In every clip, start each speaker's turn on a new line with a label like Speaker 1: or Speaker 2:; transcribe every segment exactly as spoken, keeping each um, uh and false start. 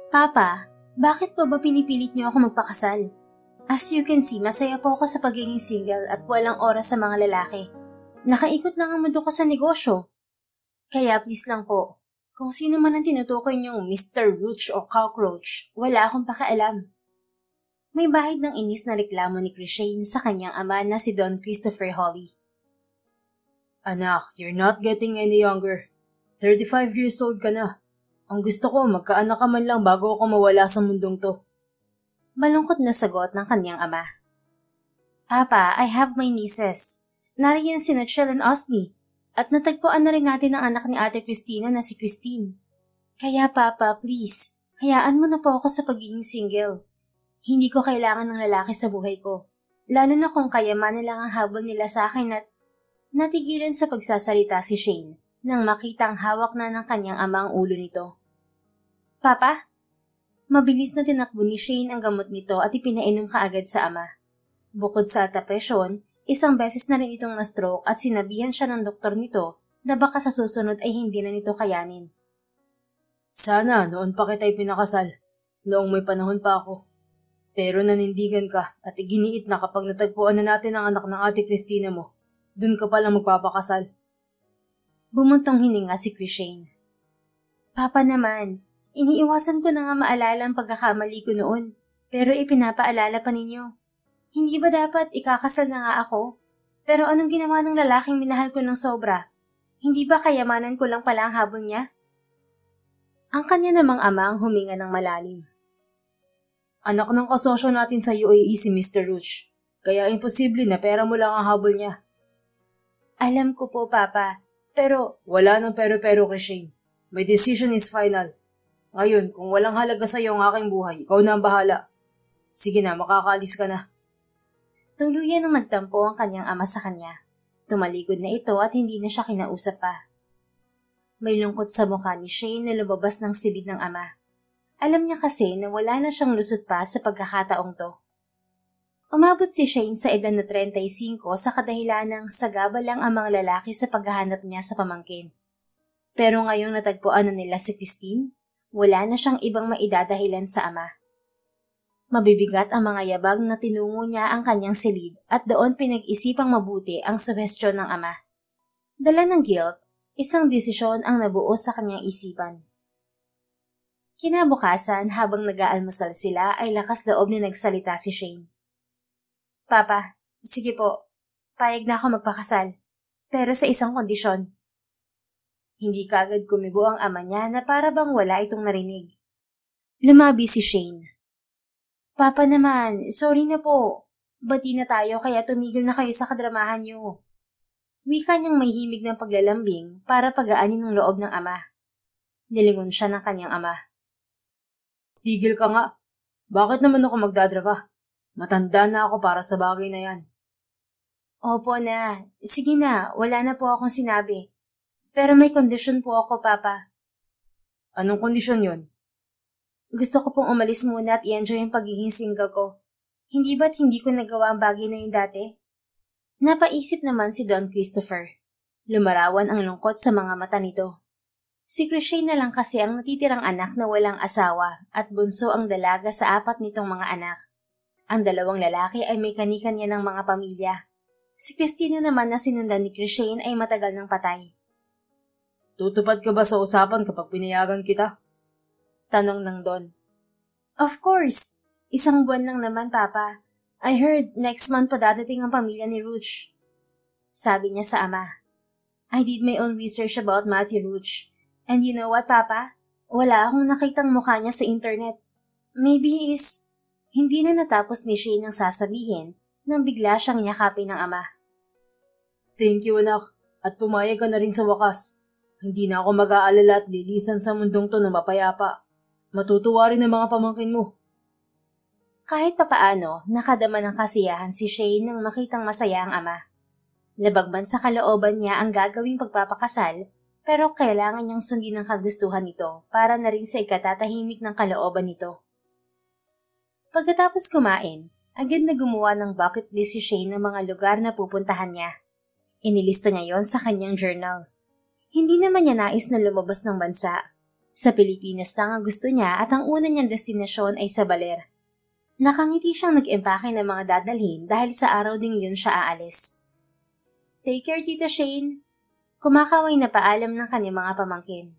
Speaker 1: Papa, bakit po ba pinipilit niyo ako magpakasal? As you can see, masaya po ako sa pagiging single at walang oras sa mga lalaki. Nakaikot lang ang mundo ko sa negosyo. Kaya please lang po, kung sino man ang tinutukoy niyong Mister Roach o Cockroach, wala akong pakialam. May bahid ng inis na reklamo ni Chrishane sa kanyang ama na si Don Christopher Holly.
Speaker 2: Anak, you're not getting any younger. thirty-five years old ka na. Ang gusto ko, magkaanak ka man lang bago ako mawala sa mundong to.
Speaker 1: Malungkot na sagot ng kanyang ama. Papa, I have my nieces. Nariyan si Nachelle and Osni. At natagpuan na rin natin ang anak ni Ate Christina na si Christine. Kaya Papa, please, hayaan mo na po ako sa pagiging single. Hindi ko kailangan ng lalaki sa buhay ko. Lalo na kung kayamanan lang ang habol nila sa akin at natigilan sa pagsasalita si Shane nang makitang hawak na ng kanyang ama ang ulo nito. Papa? Mabilis na tinakbo ni Shane ang gamot nito at ipinainom kaagad sa ama. Bukod sa alta presyon, isang beses na rin itong na-stroke at sinabihan siya ng doktor nito na baka sa susunod ay hindi na nito kayanin.
Speaker 2: Sana noon pa kita ipinakasal, noong may panahon pa ako. Pero nanindigan ka at iginiit na kapag natagpuan na natin ang anak ng Ate Christina mo, dun ka palang magpapakasal.
Speaker 1: Bumuntong hininga si Chrishane. Papa naman, iniiwasan ko na nga maalala ang pagkakamali ko noon, pero ipinapaalala pa ninyo. Hindi ba dapat ikakasal na nga ako? Pero anong ginawa ng lalaking minahal ko ng sobra? Hindi ba kayamanan ko lang pala ang habol niya? Ang kanya namang ama ang huminga ng malalim.
Speaker 2: Anak ng kasosyo natin sa U A E si Mister Roach, kaya imposible na pera mo lang ang habol niya.
Speaker 1: Alam ko po, Papa, pero...
Speaker 2: Wala nang pero-pero, Chrishane. My decision is final. Ngayon, kung walang halaga sa iyo ang aking buhay, ikaw na ang bahala. Sige na, makakaalis ka na.
Speaker 1: Tuluyan ang nagtampo ang kanyang ama sa kanya. Tumalikod na ito at hindi na siya kinausap pa. May lungkot sa mukha ni Shane na lumabas ng silid ng ama. Alam niya kasi na wala na siyang lusot pa sa pagkakataong to. Umabot si Shane sa edad na thirty-five sa kadahilan ng sagaba lang ang mga lalaki sa paghahanap niya sa pamangkin. Pero ngayong natagpuan na nila si Christine, wala na siyang ibang maidadahilan sa ama. Mabibigat ang mga yabag na tinungo niya ang kanyang silid at doon pinag-isipang mabuti ang suhestyon ng ama. Dala ng guilt, isang desisyon ang nabuo sa kanyang isipan. Kinabukasan habang nag-aalmusal sila ay lakas loob na nagsalita si Shane. Papa, sige po, payag na ako magpakasal, pero sa isang kondisyon. Hindi kaagad kumibo ang ama niya na para bang wala itong narinig. Lumabi si Shane. Papa naman, sorry na po. Bati na tayo kaya tumigil na kayo sa kadramahan niyo. Wika niyang may himig ng paglalambing para pagaanin ng loob ng ama. Nilingon siya ng kanyang ama.
Speaker 2: Tigil ka nga. Bakit naman ako magdadrama? Matanda na ako para sa bagay na yan.
Speaker 1: Opo na. Sige na, wala na po akong sinabi. Pero may kondisyon po ako, Papa.
Speaker 2: Anong kondisyon yun?
Speaker 1: Gusto ko pong umalis muna at i-enjoy yung pagiging single ko. Hindi ba't hindi ko nagawa ang bagay na yun dati? Napaisip naman si Don Christopher. Lumarawan ang lungkot sa mga mata nito. Si Chrishane na lang kasi ang natitirang anak na walang asawa at bunso ang dalaga sa apat nitong mga anak. Ang dalawang lalaki ay may kani-kanya ng mga pamilya. Si Christina naman na sinundan ni Chrishane ay matagal ng patay.
Speaker 2: Tutupad ka ba sa usapan kapag pinayagan kita?
Speaker 1: Tanong ng Don. Of course! Isang buwan lang naman, Papa. I heard next month pa dadating ang pamilya ni Roach. Sabi niya sa ama. I did my own research about Matthew Roach. And you know what, Papa? Wala akong nakitang mukha niya sa internet. Maybe he is... Hindi na natapos ni Shane ang sasabihin nang bigla siyang yakapin ng ama.
Speaker 2: Thank you, anak. At pumayag ka na rin sa wakas. Hindi na ako mag-aalala at lilisan sa mundong to na mapayapa. Matutuwa rin ang mga pamangkin mo. Kahit papaano, nakadama ng kasiyahan si Shane nang makitang masaya ang ama. Labag man sa kalooban niya ang gagawing pagpapakasal, pero kailangan niyang sundin ang kagustuhan nito para na rin sa ikatatahimik ng kalooban nito. Pagkatapos kumain, agad na gumawa ng bucket list si Shane ng mga lugar na pupuntahan niya. Inilista niya yon sa kanyang journal. Hindi naman niya nais na lumabas ng bansa.
Speaker 1: Sa Pilipinas lang ang gusto niya at ang una niyang destinasyon ay sa Baler. Nakangiti siyang nag-empake ng mga dadalhin dahil sa araw ding yun siya aalis. Take care, Tita Shane. Kumakaway na paalam ng kanyang mga pamangkin.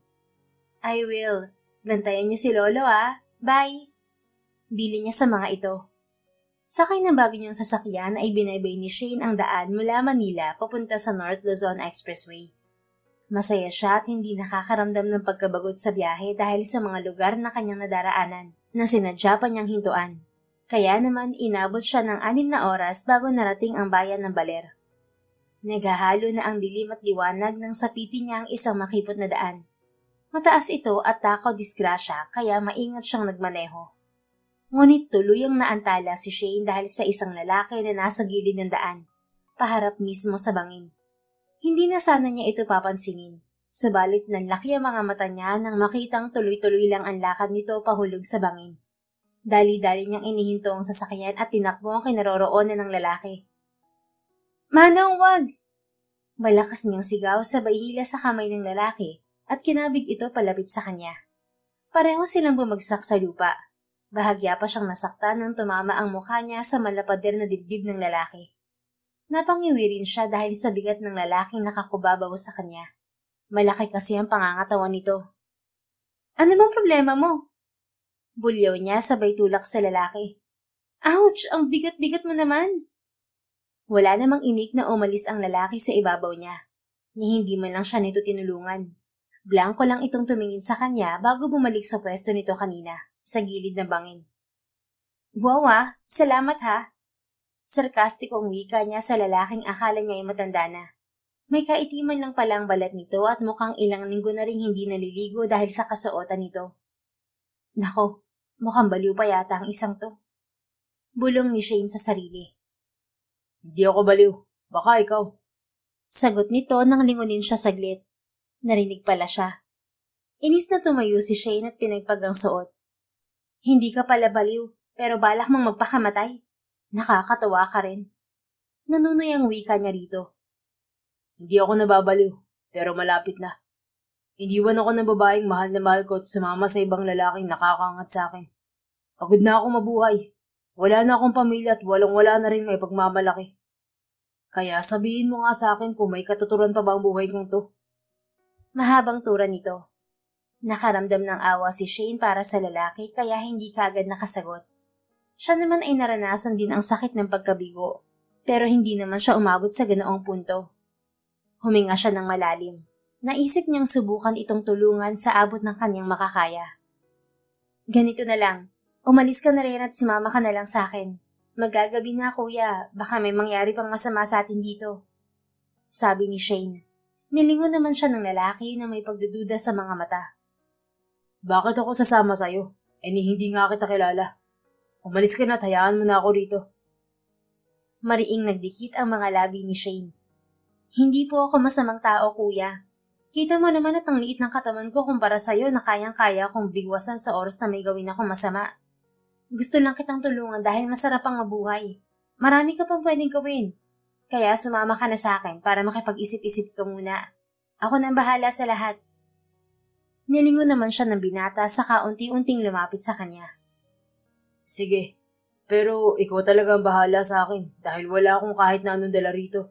Speaker 1: I will. Bantayan niyo si Lolo ah. Bye. Bili niya sa mga ito. Sakay ng bago niyang sasakyan ay binaybay ni Shane ang daan mula Manila papunta sa North Luzon Expressway. Masaya siya at hindi nakakaramdam ng pagkabagot sa biyahe dahil sa mga lugar na kanyang nadaraanan na sinadya pa niyang hintuan. Kaya naman inabot siya ng anim na oras bago narating ang bayan ng Baler. Naghahalo na ang dilim at liwanag nang sapitin niya ang isang makipot na daan. Mataas ito at takaw disgrasya kaya maingat siyang nagmaneho. Ngunit tuluyang naantala si Shane dahil sa isang lalaki na nasa gilid ng daan, paharap mismo sa bangin. Hindi na sana niya ito papansinin, subalit nanlaki ang mga mata niya nang makitang tuloy-tuloy lang ang lakad nito pahulog sa bangin. Dali-dali niyang inihinto ang sasakyan at tinakbo ang kinaroroonan ng lalaki. Manong, wag! Malakas niyang sigaw sabay hila sa kamay ng lalaki at kinabig ito palapit sa kanya. Pareho silang bumagsak sa lupa. Bahagya pa siyang nasaktan nang tumama ang mukha niya sa malapader na dibdib ng lalaki. Napangiwi rin siya dahil sa bigat ng lalaking nakakubabaw sa kanya. Malaki kasi ang pangangatawan nito. Ano bang problema mo? Bulyaw niya sabay tulak sa lalaki. Ouch! Ang bigat-bigat mo naman! Wala namang imik na umalis ang lalaki sa ibabaw niya. Ni hindi man lang siya nito tinulungan. Blanko lang itong tumingin sa kanya bago bumalik sa pwesto nito kanina, sa gilid ng bangin. Wow ah! Salamat ha! Sarkastikong wika niya sa lalaking akala niya ay matanda na. May kaitiman lang pala ang balat nito at mukhang ilang linggo na rin hindi naliligo dahil sa kasuotan nito. Nako! Mukhang baliw pa yata ang isang to. Bulong ni Shane sa sarili. Hindi ako baliw. Baka ikaw. Sagot nito nang lingunin siya saglit. Narinig pala siya. Inis na tumayo si Shane at pinagpag ang suot. Hindi ka pala baliw, pero balak mong magpakamatay. Nakakatawa ka rin. Nanunoy ang wika niya rito. Hindi ako nababaliw, pero malapit na. Iniwan ako ng babaeng mahal na mahal ko at sumama sa ibang lalaking nakakaangat sa akin. Pagod na ako mabuhay. Wala na akong pamilya at walang-wala na rin may pagmamalaki. Kaya sabihin mo nga sa akin kung may katuturan pa ba ang buhay kong to. Mahabang tura nito. Nakaramdam ng awa si Shane para sa lalaki kaya hindi kaagad nakasagot. Siya naman ay naranasan din ang sakit ng pagkabigo, pero hindi naman siya umabot sa ganoong punto. Huminga siya ng malalim. Naisip niyang subukan itong tulungan sa abot ng kanyang makakaya. Ganito na lang, umalis ka na rin at sumama ka na lang sa akin. Magagabi na kuya, baka may mangyari pang masama sa atin dito. Sabi ni Shane. Nilingon naman siya ng lalaki na may pagdududa sa mga mata. Bakit ako sasama sa'yo? Eh ni hindi nga kita kilala. Umalis ka na at hayaan mo na ako rito. Mariing nagdikit ang mga labi ni Shane. Hindi po ako masamang tao kuya. Kita mo naman at ang liit ng katawan ko kumpara sa'yo na kayang-kaya akong bigwasan sa oras na may gawin akong masama. Gusto lang kitang tulungan dahil masarap ang mabuhay. Marami ka pang pwedeng gawin. Kaya sumama ka na sa akin para makipag-isip-isip ka muna. Ako nang bahala sa lahat. Nilingon naman siya ng binata saka unti-unting lumapit sa kanya. Sige, pero ikaw talaga ang bahala sa akin dahil wala akong kahit na anong dala rito.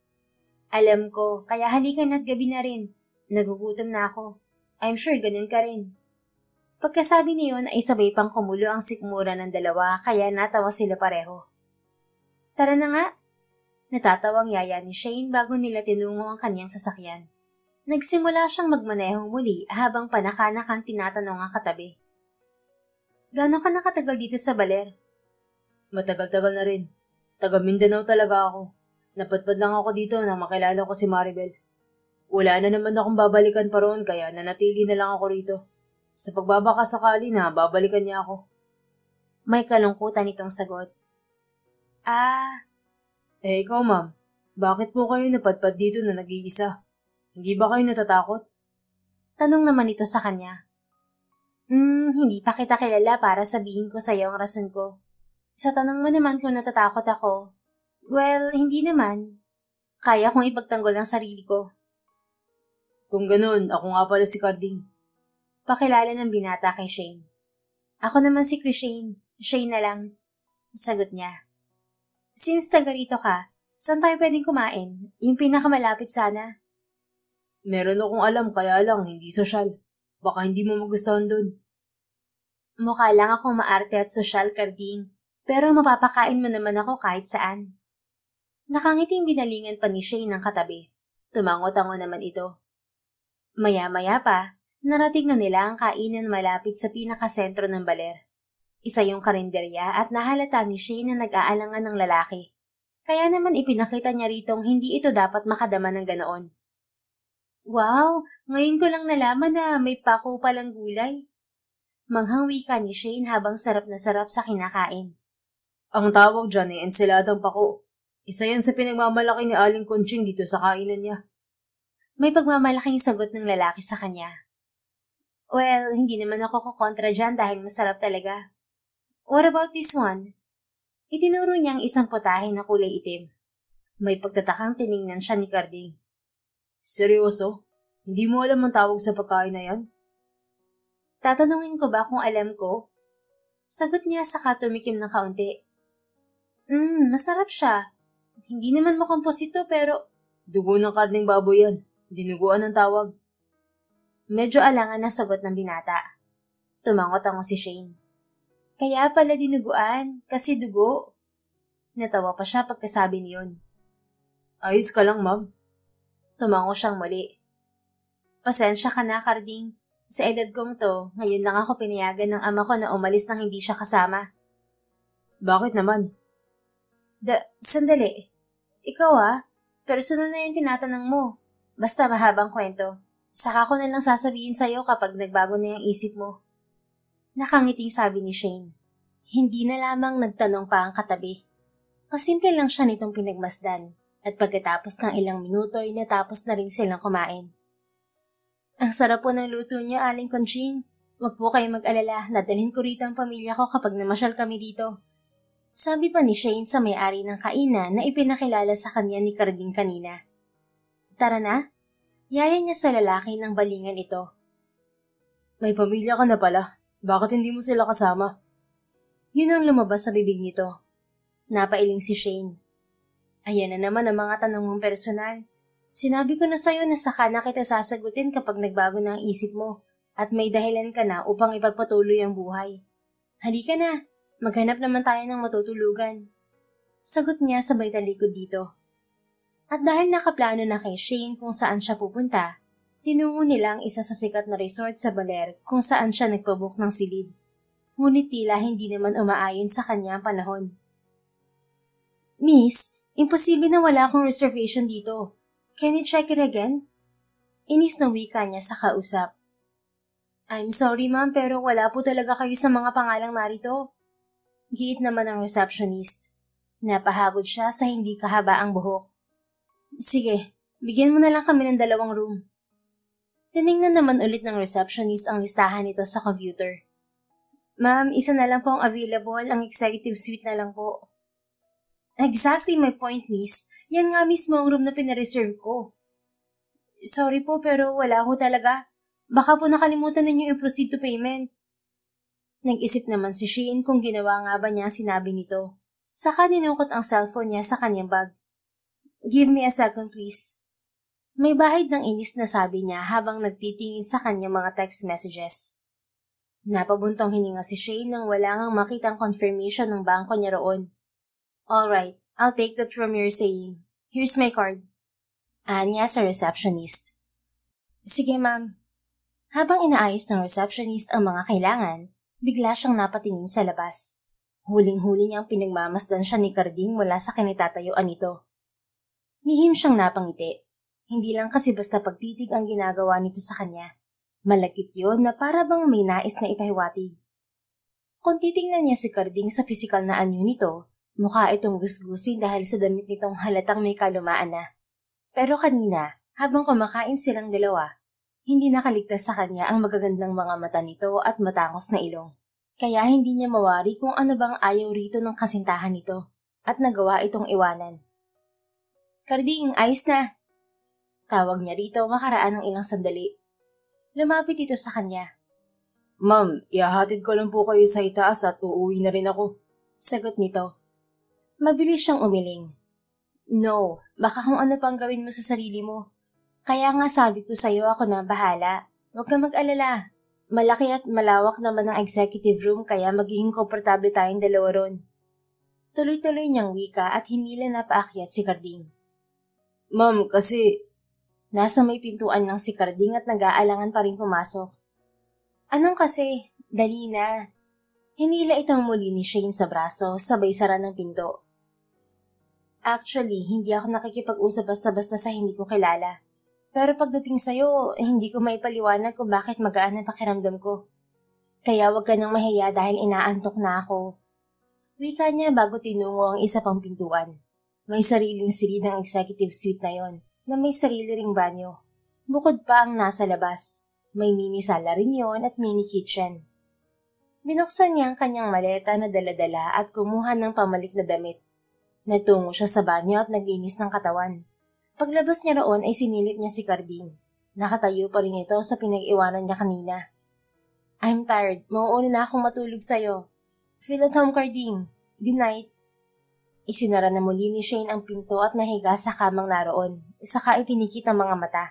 Speaker 1: Alam ko, kaya halika na't gabi na rin. Nagugutom na ako. I'm sure ganun ka rin. Pagkasabi niyon ay sabay pang kumulo ang sikmura ng dalawa kaya natawa sila pareho. Tara na nga. Natatawang yaya ni Shane bago nila tinungo ang kanyang sasakyan. Nagsimula siyang magmanehong muli habang panakanak ang tinatanong ang katabi. Gano'n ka nakatagal dito sa Baler? Matagal-tagal na rin. Taga Mindanao talaga ako. Napadpad lang ako dito nang makilala ko si Maribel. Wala na naman akong babalikan pa roon kaya nanatili na lang ako rito. Sa pagbabaka sakali na babalikan niya ako. May kalungkutan itong sagot. Ah, eh ikaw ma'am, bakit po kayo napadpad dito na nag-iisa? Hindi ba kayo natatakot? Tanong naman ito sa kanya. Hmm, hindi pa kita kilala para sabihin ko sa iyo ang rason ko. Sa tanong mo naman kung natatakot ako, well, hindi naman. Kaya kong ipagtanggol ang sarili ko. Kung ganun, ako nga pala si Carding. Nagpakilala ng binata kay Shane. Ako naman si Chrishane. Shane na lang. Sagot niya. Since taga rito ka, saan tayo pwedeng kumain? Yung pinakamalapit sana.
Speaker 2: Meron akong alam kaya lang hindi sosyal. Baka hindi mo magustuhan dun.
Speaker 1: Mukha lang akong maarte at sosyal, Carding. Pero mapapakain mo naman ako kahit saan. Nakangiting binalingan pa ni Shane ng katabi. Tumango-tango naman ito. Maya-maya pa, narating na nila ang kainan malapit sa pinakasentro ng baler. Isa yung karinderya at nahalata ni Shane na nag-aalangan ng lalaki. Kaya naman ipinakita niya ritong hindi ito dapat makadama ng ganoon. Wow! Ngayon ko lang nalaman na may pako palang gulay. Manghang wika ni Shane habang sarap na sarap sa kinakain.
Speaker 2: Ang tawag dyan ay ensiladang pako. Isa yan sa pinagmamalaki ni Aling Conching dito sa kainan niya.
Speaker 1: May pagmamalaking sagot ng lalaki sa kanya. Well, hindi naman ako kukontra dyan dahil masarap talaga. What about this one? Itinuro niya ang isang putahe na kulay itim. May pagtatakang tiningnan siya ni Carding.
Speaker 2: Seryoso? Hindi mo alam ang tawag sa pagkain na yan?
Speaker 1: Tatanungin ko ba kung alam ko? Sagot niya saka tumikim ng kaunti. Hmm, masarap siya. Hindi naman makumpos ito pero...
Speaker 2: Dugo ng karning baboy yan. Dinuguan ang tawag.
Speaker 1: Medyo alangan na sagot ng binata. Tumangot-tango si Shane. Kaya pala dinuguan, kasi dugo. Natawa pa siya pagkasabi niyon.
Speaker 2: Ayos ka lang, ma'am.
Speaker 1: Tumango siyang muli. Pasensya ka na, Carding. Sa edad kong to, ngayon lang ako pinayagan ng ama ko na umalis nang hindi siya kasama.
Speaker 2: Bakit naman?
Speaker 1: Da, sandali. Ikaw ah, personal na yung tinatanong mo. Basta mahabang kwento. Saka ko na lang sasabihin sa'yo kapag nagbago na yung isip mo. Nakangiting sabi ni Shane. Hindi na lamang nagtanong pa ang katabi. Kasimple lang siya nitong pinagmasdan. At pagkatapos ng ilang minuto ay natapos na rin silang kumain. Ang sarap po ng luto niya, Aling Conching. Huwag po kayo mag-alala, nadalhin ko rito ang pamilya ko kapag namasyal kami dito. Sabi pa ni Shane sa may-ari ng kainan na ipinakilala sa kanya ni Carding kanina. Tara na. Yaya niya sa lalaki ng balingan ito.
Speaker 2: May pamilya ka na pala. Bakit hindi mo sila kasama?
Speaker 1: Yun ang lumabas sa bibig nito. Napailing si Shane. Ayan na naman ang mga tanong mong personal. Sinabi ko na sa'yo na saka na kita sasagutin kapag nagbago na ang isip mo at may dahilan ka na upang ipagpatuloy ang buhay. Halika na, maghanap naman tayo ng matutulugan. Sagot niya sabay talikod dito. At dahil nakaplano na kay Shane kung saan siya pupunta, tinungo nila ang isa sa sikat na resort sa Baler kung saan siya nagpabook ng silid. Ngunit tila hindi naman umaayon sa kanya ang panahon. Miss, imposible na wala akong reservation dito. Can you check it again? Inis na wika niya sa kausap. I'm sorry ma'am pero wala po talaga kayo sa mga pangalang narito. Giit naman ang receptionist. Napahagod siya sa hindi kahabaang buhok. Sige, bigyan mo na lang kami ng dalawang room. Tinignan naman ulit ng receptionist ang listahan nito sa computer. Ma'am, isa na lang po ang available, ang executive suite na lang po. Exactly my point, miss. Yan nga mismo ang room na pinareserve ko. Sorry po pero wala ko talaga. Baka po nakalimutan ninyo i-proceed to payment. Nag-isip naman si Shane kung ginawa nga ba niya sinabi nito. Saka ninukot ang cellphone niya sa kanyang bag. Give me a second please. May bahid ng inis na sabi niya habang nagtitingin sa kanyang mga text messages. Napabuntong hininga si Shane nang wala ngang makitang confirmation ng bangko niya roon. Alright, I'll take that from your saying. Here's my card. Anya sa receptionist. Sige ma'am. Habang inaayos ng receptionist ang mga kailangan, bigla siyang napatingin sa labas. Huling-huli niyang pinagmamasdan siya ni Carding mula sa kinitatayuan nito. Lihim siyang napangiti. Hindi lang kasi basta pagtitig ang ginagawa nito sa kanya. Malagkit yun na para bang may nais na ipahiwatig. Kung titingnan niya si Carding sa pisikal na anyo nito, mukha itong gusgusin dahil sa damit nitong halatang may kalumaan na. Pero kanina, habang kumakain silang dalawa, hindi nakaligtas sa kanya ang magagandang mga mata nito at matangos na ilong. Kaya hindi niya mawari kung ano bang ayaw rito ng kasintahan nito at nagawa itong iwanan. Carding, ayos na! Tawag niya rito makaraan ng ilang sandali. Lumapit ito sa kanya.
Speaker 2: Ma'am, ihahatid ko lang po kayo sa itaas at uuwi na rin ako.
Speaker 1: Sagot nito. Mabilis siyang umiling. No, baka kung ano pang gawin mo sa sarili mo. Kaya nga sabi ko sa'yo ako na bahala. Huwag ka mag-alala. Malaki at malawak naman ang executive room kaya magiging komportable tayong dalawa ron. Tuloy-tuloy niyang wika at hinila na paakyat si Carding.
Speaker 2: Ma'am, kasi...
Speaker 1: Nasa may pintuan lang si Carding at nag-aalangan pa rin pumasok. Anong kasi? Dali na. Hinila itong muli ni Shane sa braso, sabay sara ng pinto. Actually, hindi ako nakikipag-usap basta-basta sa hindi ko kilala. Pero pagdating sa'yo, hindi ko maipaliwanag kung bakit magaan ang pakiramdam ko. Kaya wag ka nang mahiya dahil inaantok na ako. Wika niya bago tinungo ang isa pang pintuan. May sariling silid ng executive suite na yon, na may sarili ring banyo. Bukod pa ang nasa labas. May mini sala rin yon at mini kitchen. Binuksan niya ang kanyang maleta na daladala at kumuha ng pamalik na damit. Natungo siya sa banyo at naglinis ng katawan. Paglabas niya roon ay sinilip niya si Carding. Nakatayo pa rin ito sa pinag-iwanan niya kanina. I'm tired. Mauuna na akong matulog sa'yo. Feel at home, Carding. Good night. Isinara na muli ni Shane ang pinto at nahiga sa kamang naroon, saka ipinikit ang mga mata.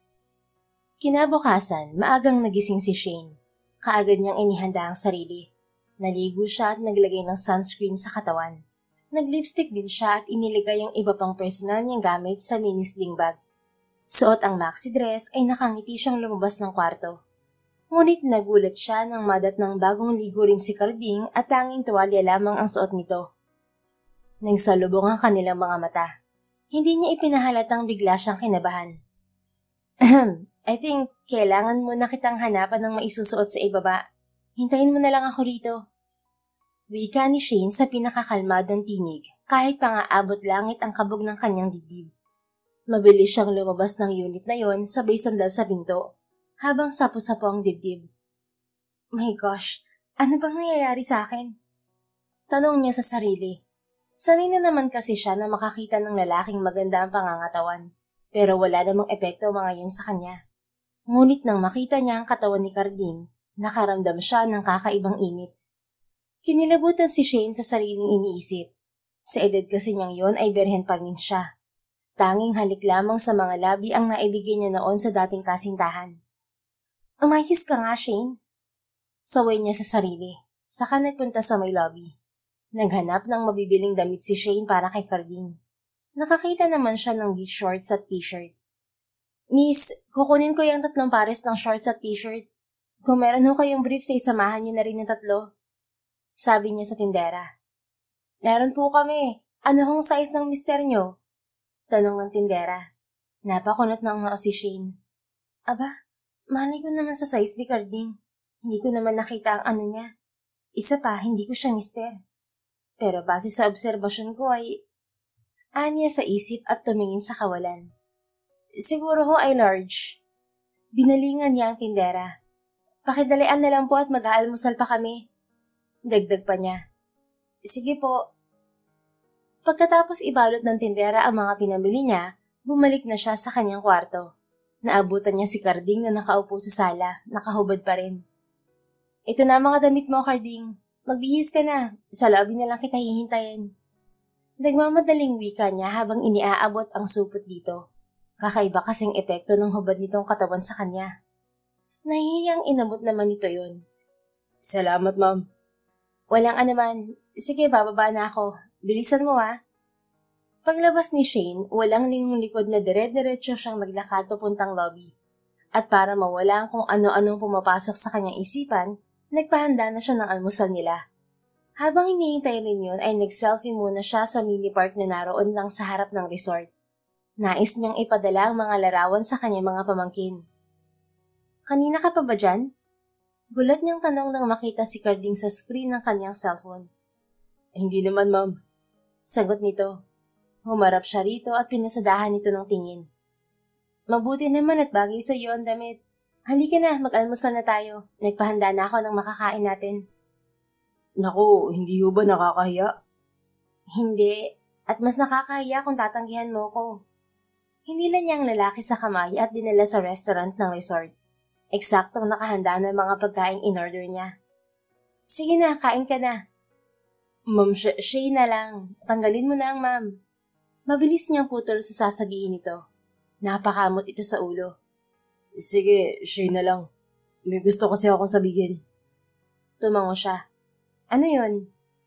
Speaker 1: Kinabukasan, maagang nagising si Shane. Kaagad niyang inihanda ang sarili. Naligo siya at naglagay ng sunscreen sa katawan. Nag-lipstick din siya at iniligay ang iba pang personal niyang gamit sa mini sling bag. Suot ang maxi dress ay nakangiti siyang lumabas ng kwarto. Ngunit nagulat siya nang madat ng bagong ligo rin si Carding at tanging tuwalya lamang ang suot nito. Nagsalubong ang kanilang mga mata. Hindi niya ipinahalatang bigla siyang kinabahan. Ahem, I think kailangan mo na kitang hanapan ng maisusuot sa ibaba. Hintayin mo na lang ako rito. Wika ni Shane sa pinakakalmadong tinig kahit pa nga abot langit ang kabog ng kanyang dibdib. Mabilis siyang lumabas ng unit na yon sabay sandal sa pinto habang sapo-sapo ang dibdib. My gosh, ano bang nangyayari sa akin? Tanong niya sa sarili. Sanay na naman kasi siya na makakita ng lalaking maganda ang pangangatawan, pero wala namang epekto mga yan sa kanya. Ngunit nang makita niya ang katawan ni Carding, nakaramdam siya ng kakaibang init. Kinilabutan si Shane sa sariling iniisip. Sa edad kasi niyang yon ay berhen pa rin siya. Tanging halik lamang sa mga labi ang naibigay niya noon sa dating kasintahan. Umayos ka nga, Shane. Saway niya sa sarili, saka nagpunta sa may lobby. Naghanap ng mabibiling damit si Shane para kay Carding. Nakakita naman siya ng beach shorts at t-shirt. Miss, kukunin ko yung tatlong pares ng shorts at t-shirt. Kung meron ho kayong brief sa isamahan niyo na rin ng tatlo. Sabi niya sa tindera. Meron po kami. Ano hong size ng mister niyo? Tanong ng tindera. Napakunot ng noo si Shane. Aba, malay ko naman sa size ni Carding. Hindi ko naman nakita ang ano niya. Isa pa, hindi ko siya mister. Pero base sa obserbasyon ko ay... Anya sa isip at tumingin sa kawalan. Siguro ho ay large. Binalingan niya ang tindera. Pakidalian na lang po at mag-aalmusal pa kami. Dagdag pa niya. Sige po. Pagkatapos ibalot ng tindera ang mga pinamili niya, bumalik na siya sa kanyang kwarto. Naabutan niya si Carding na nakaupo sa sala, nakahubad pa rin. Ito na mga damit mo, Carding. Magbihis ka na. Sa lobby na lang kita hihintayin. Nagmamadaling wika niya habang iniaabot ang supot dito. Kakaiba kasing epekto ng hubad nitong katawan sa kanya. Nahihiyang inabot naman nito yun.
Speaker 2: Salamat, ma'am.
Speaker 1: Walang anuman. Sige, bababa na ako. Bilisan mo ha. Paglabas ni Shane, walang lingong likod na dire-diretso siyang naglakad papuntang lobby. At para mawala kung ano-anong pumapasok sa kanyang isipan, nagpahanda na siya ng almusal nila. Habang hinihintay rin yun ay nag-selfie muna siya sa mini park na naroon lang sa harap ng resort. Nais niyang ipadala ang mga larawan sa kanyang mga pamangkin. Kanina ka pa ba dyan? Gulat niyang tanong nang makita si Carding sa screen ng kanyang cellphone.
Speaker 2: Hindi naman, ma'am.
Speaker 1: Sagot nito. Humarap siya rito at pinasadahan nito ng tingin. Mabuti naman at bagay sa iyo ang damit. Halika na, mag-almusal na tayo. Nagpahanda na ako ng makakain natin.
Speaker 2: Naku, hindi ho ba nakakahiya?
Speaker 1: Hindi, at mas nakakahiya kung tatanggihan mo ko. Hinila niya ang lalaki sa kamay at dinala sa restaurant ng resort. Eksaktong nakahanda ng mga pagkain in-order niya. Sige na, kain ka na. Ma'am, Sh- Shay na lang. Tanggalin mo na ang ma'am. Mabilis niyang putol sa sasabihin nito. Napakamot ito sa ulo.
Speaker 2: Sige, Shay na lang. May gusto kasi akong sabihin.
Speaker 1: Tumango siya. Ano yun?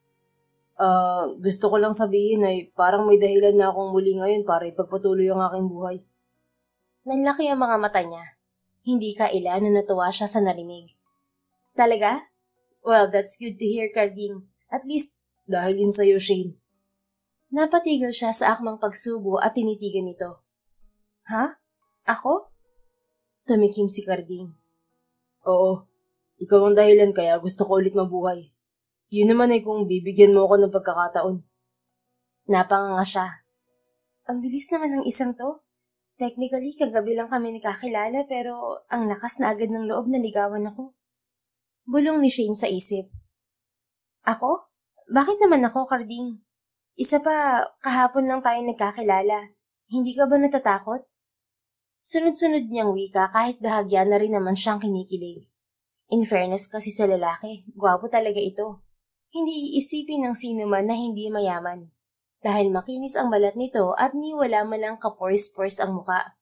Speaker 2: Ah, uh, gusto ko lang sabihin ay parang may dahilan na akong muli ngayon para ipagpatuloy ang aking buhay.
Speaker 1: Nanlaki ang mga mata niya. Hindi kaila na natuwa siya sa narinig. Talaga? Well, that's good to hear, Carding. At least,
Speaker 2: dahil yun sa'yo, Shane.
Speaker 1: Napatigil siya sa akmang pagsubo at tinitigan ito. Ha? Ako? Tumikim si Carding.
Speaker 2: Oo. Ikaw ang dahilan kaya gusto ko ulit mabuhay. Yun naman ay kung bibigyan mo ako ng pagkakataon.
Speaker 1: Napanganga siya. Ang bilis naman ng isang to. Technically, kagabi lang kami nakakilala pero ang lakas na agad ng loob na ligawan ako. Bulong ni Shane sa isip. Ako? Bakit naman ako, Carding? Isa pa, kahapon lang tayo nagkakilala. Hindi ka ba natatakot? Sunod-sunod niyang wika kahit bahagya na rin naman siyang kinikilig. In fairness kasi sa lalaki, gwapo talaga ito. Hindi iisipin ng sino man na hindi mayaman. Dahil makinis ang balat nito at ni wala malang kapors-pors ang muka.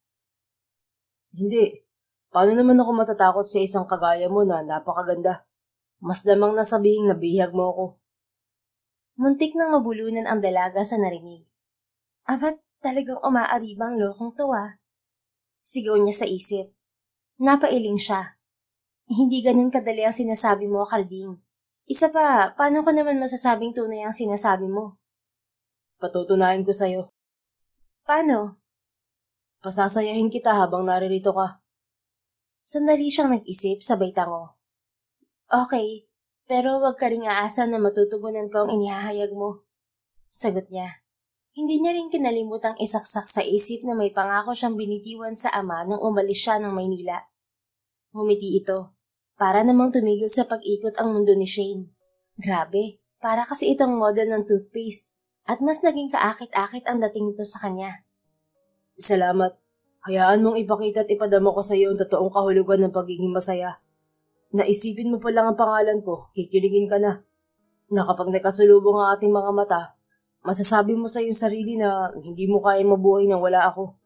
Speaker 2: Hindi. Paano naman ako matatakot sa isang kagaya mo na napakaganda? Mas lamang nasabihing nabihag mo ako.
Speaker 1: Muntik nang mabulunan ang dalaga sa narinig. Abat talagang umaaribang lokong to ah. Sigaw niya sa isip. Napailing siya. Hindi ganun kadali ang sinasabi mo, Carding. Isa pa, paano ko naman masasabing tunay ang sinasabi mo?
Speaker 2: Patutunayan ko sa'yo.
Speaker 1: Paano?
Speaker 2: Pasasayahin kita habang naririto ka.
Speaker 1: Sandali siyang nag-isip sabay tango. Okay, pero wag ka ring aasa na matutugunan ko ang inihahayag mo. Sagot niya. Hindi niya rin kinalimutang isaksak sa isip na may pangako siyang binitiwan sa ama nang umalis siya ng Maynila. Ngumiti ito, para namang tumigil sa pag-ikot ang mundo ni Shane. Grabe, para kasi itong model ng toothpaste at mas naging kaakit-akit ang dating nito sa kanya.
Speaker 2: Salamat. Hayaan mong ipakita at ipadama ko sa iyo ang totoong kahulugan ng pagiging masaya. Naisipin mo pa lang ang pangalan ko, kikiligin ka na. Na kapag nakasulubong ang ating mga mata, masasabi mo sa iyong sarili na hindi mo kaya mabuhay nang wala ako.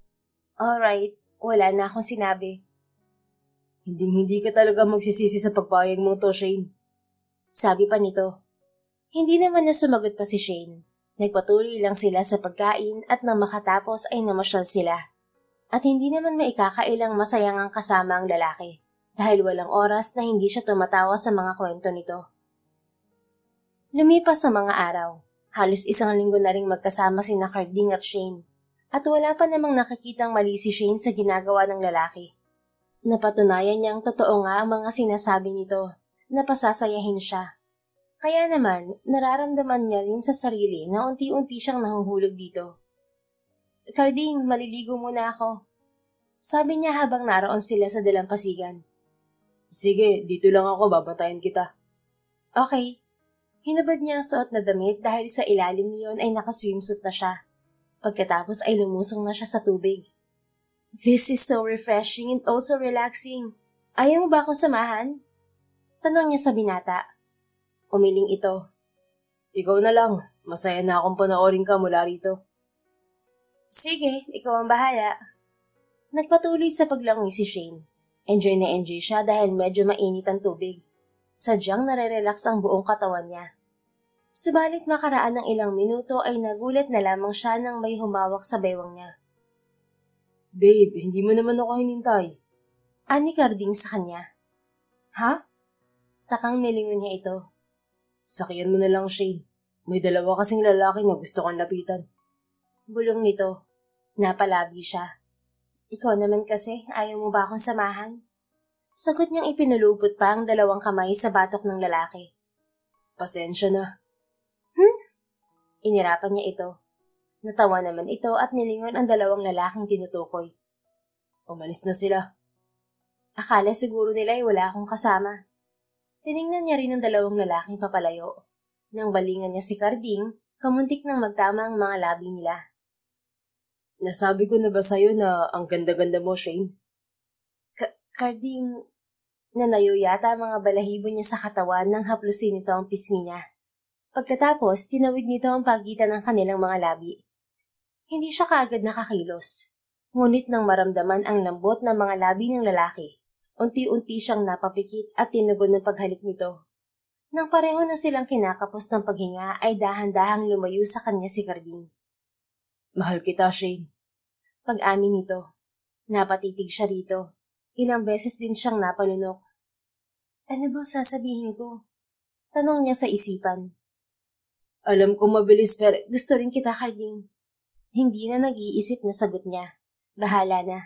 Speaker 1: Alright, wala na akong sinabi.
Speaker 2: Hinding-hindi ka talaga magsisisi sa pagpayag mong to, Shane.
Speaker 1: Sabi pa nito. Hindi naman na sumagot pa si Shane. Nagpatuloy lang sila sa pagkain at nang makatapos ay namasyal sila. At hindi naman maikakailang masayang ang kasama ang lalaki dahil walang oras na hindi siya tumatawa sa mga kwento nito. Lumipas sa mga araw. Halos isang linggo na ring magkasama sina Carding at Shane at wala pa namang nakikitang mali si Shane sa ginagawa ng lalaki. Napatunayan niyang totoo nga ang mga sinasabi nito na pasasayahin siya. Kaya naman, nararamdaman niya rin sa sarili na unti-unti siyang nahuhulog dito. Carding, maliligo muna ako. Sabi niya habang naroon sila sa dalampasigan.
Speaker 2: Sige, dito lang ako, babantayan kita.
Speaker 1: Okay. Hinabad niya ang suot na damit dahil sa ilalim niyon ay nakaswimsuit na siya. Pagkatapos ay lumusong na siya sa tubig. This is so refreshing and also relaxing. Ayaw mo ba akong samahan? Tanong niya sa binata. Umiling ito.
Speaker 2: Ikaw na lang. Masaya na akong panoorin ka mula rito.
Speaker 1: Sige, ikaw ang bahala. Nagpatuloy sa paglangoy si Shane. Enjoy na enjoy siya dahil medyo mainit ang tubig. Sadyang nare-relax ang buong katawan niya. Subalit makaraan ng ilang minuto ay nagulat na lamang siya nang may humawak sa bewang niya.
Speaker 2: Babe, hindi mo naman ako hinintay.
Speaker 1: Ani Carding sa kanya. Ha? Takang nilingon niya ito.
Speaker 2: Sakyan mo na lang, Shane. May dalawa kasing lalaki na gusto kong lapitan.
Speaker 1: Bulong nito. Napalabi siya. Ikaw naman kasi, ayaw mo ba akong samahan? Sagot niyang ipinulupot pa ang dalawang kamay sa batok ng lalaki.
Speaker 2: Pasensya na.
Speaker 1: Hmm? Inirapan niya ito. Natawa naman ito at nilingon ang dalawang lalaking tinutukoy.
Speaker 2: Umalis na sila.
Speaker 1: Akala siguro nila ay wala akong kasama. Tiningnan niya rin ang dalawang lalaking papalayo. Nang balingan niya si Carding, kamuntik nang magtama ang mga labi nila.
Speaker 2: Nasabi ko na ba sa'yo na ang ganda-ganda mo, Shane?
Speaker 1: Carding, nanayo yata ang mga balahibo niya sa katawan nang haplusin nito ang pisngi niya. Pagkatapos, tinawid nito ang pagitan ng kanilang mga labi. Hindi siya kaagad nakakilos. Ngunit nang maramdaman ang lambot ng mga labi ng lalaki, unti-unti siyang napapikit at tinugon ng paghalik nito. Nang pareho na silang kinakapos ng paghinga ay dahan-dahang lumayo sa kanya si Carding.
Speaker 2: Mahal kita, Shane.
Speaker 1: Pag-amin nito. Napatitig siya rito. Ilang beses din siyang napanunok. Ano ba sasabihin ko? Tanong niya sa isipan.
Speaker 2: Alam ko mabilis pero
Speaker 1: Gusto rin kita, Carding. Hindi na nag-iisip na sagot niya. Bahala na.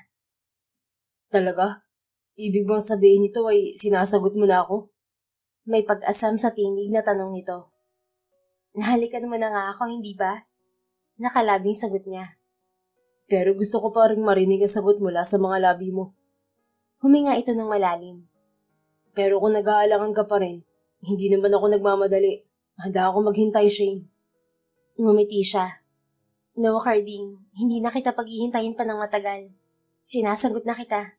Speaker 2: Talaga? Ibig bang sabihin nito ay sinasagot mo na ako?
Speaker 1: May pag-asam sa tinig na tanong nito. Nahalikan mo na nga ako, hindi ba? Nakalabing sagot niya.
Speaker 2: Pero gusto ko pa rin marinig ang sagot mula sa mga labi mo.
Speaker 1: Huminga ito ng malalim.
Speaker 2: Pero kung nag-aalangan ka pa rin, hindi naman ako nagmamadali. Handa ako maghintay, Shane.
Speaker 1: Ngumiti siya. No, Carding, hindi na kita paghihintayin pa ng matagal. Sinasagot na kita.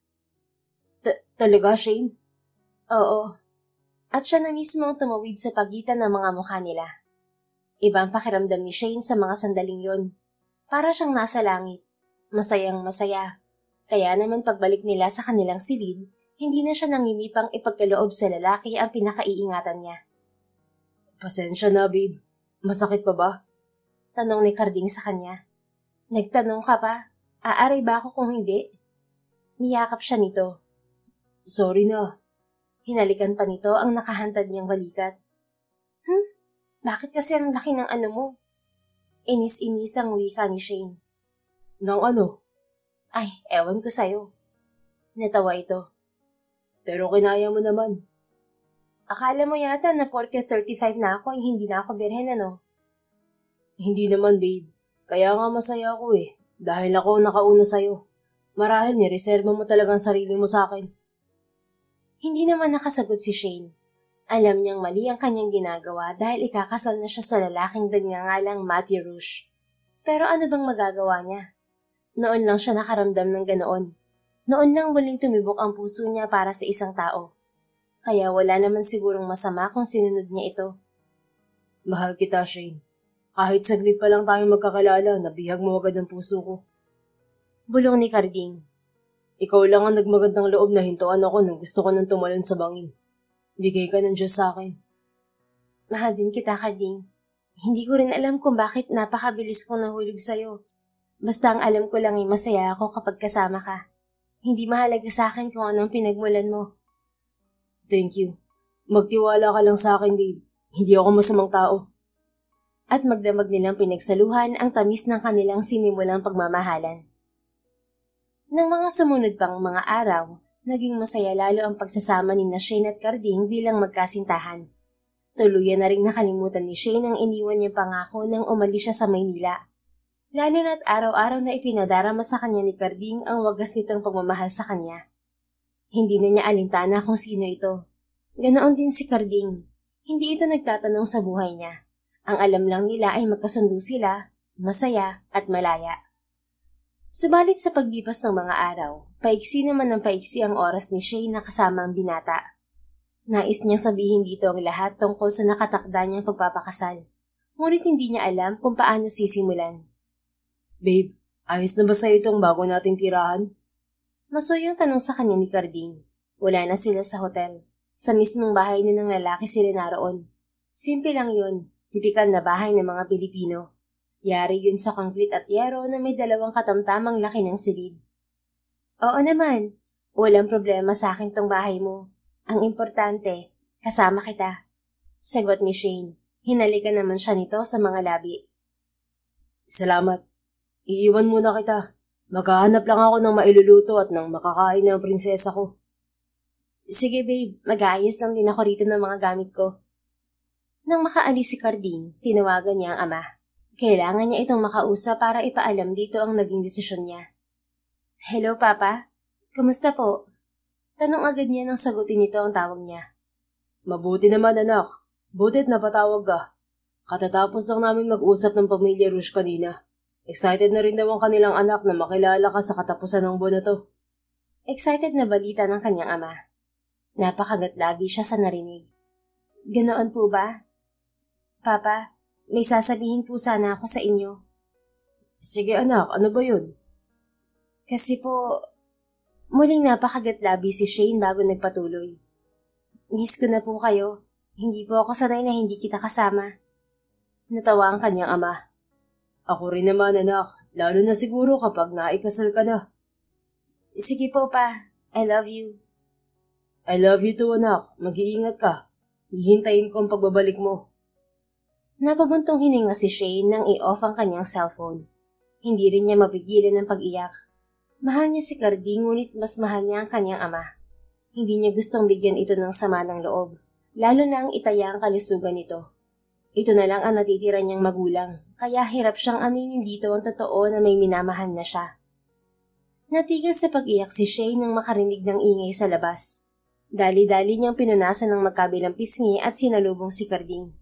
Speaker 2: Talaga, Shane?
Speaker 1: Oo. At siya na mismo ang tumawid sa pagitan ng mga mukha nila. Ibang pakiramdam ni Shane sa mga sandaling yon. Para siyang nasa langit. Masayang masaya. Kaya naman pagbalik nila sa kanilang silid, hindi na siya nangimipang ipagkaloob sa lalaki ang pinakaiingatan niya.
Speaker 2: Pasensya na, babe. Masakit pa ba?
Speaker 1: Tanong ni Carding sa kanya. Nagtanong ka pa? Aaray ba ako kung hindi? Niyakap siya nito.
Speaker 2: Sorry na.
Speaker 1: Hinalikan pa nito ang nakahantad niyang balikat. Hmm? Bakit kasi ang laki ng ano mo? Inis-inis ang wika ni Shane.
Speaker 2: Nang ano?
Speaker 1: Ay, ewan ko sa'yo. Natawa ito.
Speaker 2: Pero kinaya mo naman.
Speaker 1: Akala mo yata na porke thirty-five na ako ay hindi na ako birhen, ano?
Speaker 2: Hindi naman, babe. Kaya nga masaya ako eh. Dahil ako nakauna sa'yo. Marahil nireserba mo talagang sarili mo sa akin.
Speaker 1: Hindi naman nakasagot si Shane. Alam niyang mali ang kanyang ginagawa dahil ikakasal na siya sa lalaking dagngangalang Matthew Rouge. Pero ano bang magagawa niya? Noon lang siya nakaramdam ng ganoon. Noon lang muling tumibok ang puso niya para sa isang tao. Kaya wala naman sigurong masama kung sinunod niya ito.
Speaker 2: Mahal kita, Shane. Kahit saglit pa lang tayong magkakalala, nabihag mo agad ang puso ko.
Speaker 1: Bulong ni Carding.
Speaker 2: Ikaw lang ang nagmagandang loob na hintuan ako nung gusto ko nang tumalon sa bangin. Bigay ka ng Diyos sa akin.
Speaker 1: Mahal din kita, Carding. Hindi ko rin alam kung bakit napakabilis kong nahulog sa'yo. Basta ang alam ko lang ay masaya ako kapag kasama ka. Hindi mahalaga sa akin kung anong pinagmulan mo.
Speaker 2: Thank you. Magtiwala ka lang sa akin, babe. Hindi ako masamang tao.
Speaker 1: At magdamag nilang pinagsaluhan ang tamis ng kanilang sinimulang pagmamahalan. Nang mga sumunod pang mga araw, naging masaya lalo ang pagsasama ni na Shane at Carding bilang magkasintahan. Tuluyan na rin nakalimutan ni Shane ang iniwan niyang pangako nang umalis siya sa Maynila. Lalo na't araw-araw na ipinadarama sa kanya ni Carding ang wagas nitong pagmamahal sa kanya. Hindi na niya alintana kung sino ito. Ganoon din si Carding. Hindi ito nagtatanong sa buhay niya. Ang alam lang nila ay magkasundo sila, masaya at malaya. Subalit sa paglipas ng mga araw, paiksi naman ng paiksi ang oras ni Shane na kasama ang binata. Nais niyang sabihin dito ang lahat tungkol sa nakatakda niyang pagpapakasal. Ngunit hindi niya alam kung paano sisimulan.
Speaker 2: Babe, ayos na ba sa'yo itong bago nating tirahan?
Speaker 1: Masoy yung tanong sa kanya ni Carding. Wala na sila sa hotel. Sa mismong bahay na ng lalaki sila naroon. Simple lang yun, tipikal na bahay ng mga Pilipino. Yari yun sa concrete at yero na may dalawang katamtamang laki ng silid. Oo naman, walang problema sa akin tong bahay mo. Ang importante, kasama kita. Sagot ni Shane. Hinalikan naman siya nito sa mga labi.
Speaker 2: Salamat. Iiwan muna kita. Maghahanap lang ako ng mailuluto at ng makakain ng prinsesa ko.
Speaker 1: Sige babe, mag-aayos lang din ako rito ng mga gamit ko. Nang makaalis si Carding, tinawagan niya ang ama. Kailangan niya itong makausap para ipaalam dito ang naging desisyon niya. Hello, Papa? Kumusta po? Tanong agad niya nang sagutin nito ang tawag niya.
Speaker 2: Mabuti naman, anak. Butit napatawag ka. Katatapos lang namin mag-usap ng pamilya Rouge kanina. Excited na rin daw ang kanilang anak na makilala ka sa katapusan ng buwan na to.
Speaker 1: Excited na balita ng kanyang ama. Napakagatlabi siya sa narinig. Ganoon po ba? Papa, may sasabihin po sana ako sa inyo.
Speaker 2: Sige anak, ano ba yun?
Speaker 1: Kasi po, muling napakagatlabi si Shane bago nagpatuloy. Miss ko na po kayo. Hindi po ako sanay na hindi kita kasama. Natawa ang kanyang ama.
Speaker 2: Ako rin naman anak, lalo na siguro kapag naikasal ka na.
Speaker 1: Sige po pa, I love you.
Speaker 2: I love you too anak, mag-iingat ka. Hihintayin ko ang pagbabalik mo.
Speaker 1: Napabuntong hininga si Shane nang i-off ang kanyang cellphone. Hindi rin niya mapigilan ang pag-iyak. Mahal niya si Carding ngunit mas mahal niya ang kanyang ama. Hindi niya gustong bigyan ito ng sama ng loob, lalo na ang itaya ang kalusugan nito. Ito na lang ang natitira niyang magulang, kaya hirap siyang aminin dito ang totoo na may minamahal na siya. Natigil sa pag-iyak si Shane nang makarinig ng ingay sa labas. Dali-dali niyang pinunasan ng magkabilang pisngi at sinalubong si Carding.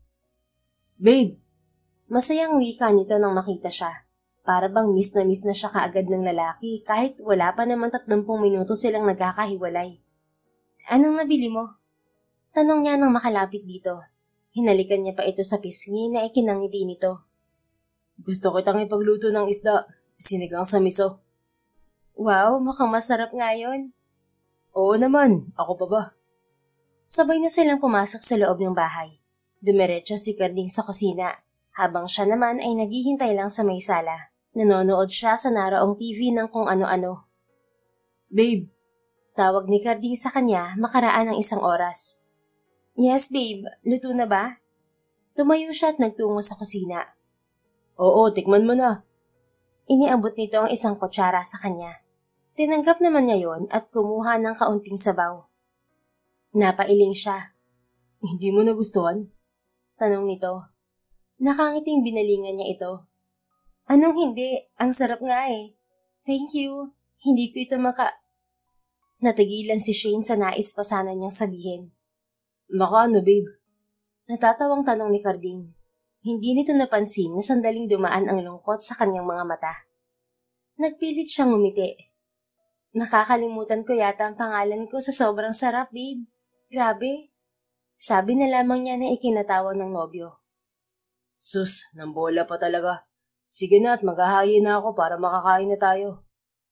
Speaker 2: Babe!
Speaker 1: Masayang wika nito nang makita siya. Para bang miss na miss na siya kaagad ng lalaki kahit wala pa naman tatlumpung minuto silang nagkakahiwalay. Anong nabili mo? Tanong niya nang makalapit dito. Hinalikan niya pa ito sa pisngi na ikinangiti nito.
Speaker 2: Gusto kitang ipagluto ng isda, sinigang sa miso.
Speaker 1: Wow, mukhang masarap nga yun.
Speaker 2: Oo naman, ako pa ba?
Speaker 1: Sabay na silang pumasok sa loob ng bahay. Dumiretso si Carding sa kusina, habang siya naman ay naghihintay lang sa may sala. Nanonood siya sa naraong T V ng kung ano-ano.
Speaker 2: Babe!
Speaker 1: Tawag ni Carding sa kanya makaraan ng isang oras. Yes, babe. Luto na ba? Tumayo siya at nagtungo sa kusina.
Speaker 2: Oo, tikman mo na.
Speaker 1: Iniabot nito ang isang kutsara sa kanya. Tinanggap naman niya yon at kumuha ng kaunting sabaw. Napailing siya.
Speaker 2: Hindi mo nagustuhan?
Speaker 1: Tanong nito. Nakangiting binalingan niya ito. Anong hindi? Ang sarap nga eh. Thank you. Hindi ko ito maka... Natigilan si Shane sa nais pa sana niyang sabihin.
Speaker 2: Maka ano, babe?
Speaker 1: Natatawang tanong ni Carding. Hindi nito napansin na sandaling dumaan ang lungkot sa kanyang mga mata. Nagpilit siyang ngumiti. Nakakalimutan ko yata ang pangalan ko sa sobrang sarap, babe. Grabe. Sabi na lamang niya na ikinatawag ng nobyo.
Speaker 2: Sus, nambola pa talaga. Sige na at maghahayin na ako para makakain na tayo.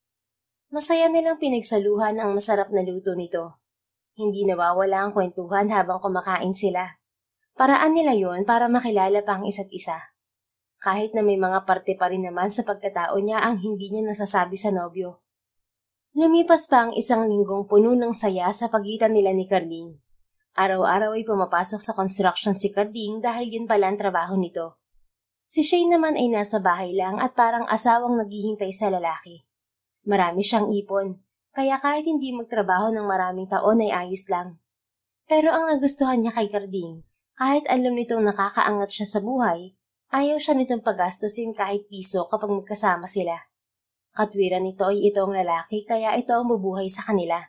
Speaker 1: Masaya nilang pinagsaluhan ang masarap na luto nito. Hindi nawawala ang kwentuhan habang kumakain sila. Paraan nila yon para makilala pa ang isa't isa. Kahit na may mga parte pa rin naman sa pagkatao niya ang hindi niya nasasabi sa nobyo. Lumipas pa ang isang linggong puno ng saya sa pagitan nila ni Carding. Araw-araw ay pumapasok sa construction si Carding dahil yun pala ang trabaho nito. Si Shane naman ay nasa bahay lang at parang asawang naghihintay sa lalaki. Marami siyang ipon. Kaya kahit hindi magtrabaho ng maraming taon ay ayos lang. Pero ang nagustuhan niya kay Carding, kahit alam nitong nakakaangat siya sa buhay, ayaw siya nitong pagastusin kahit piso kapag magkasama sila. Katwiran nito ay ito ang lalaki kaya ito ang bubuhay sa kanila.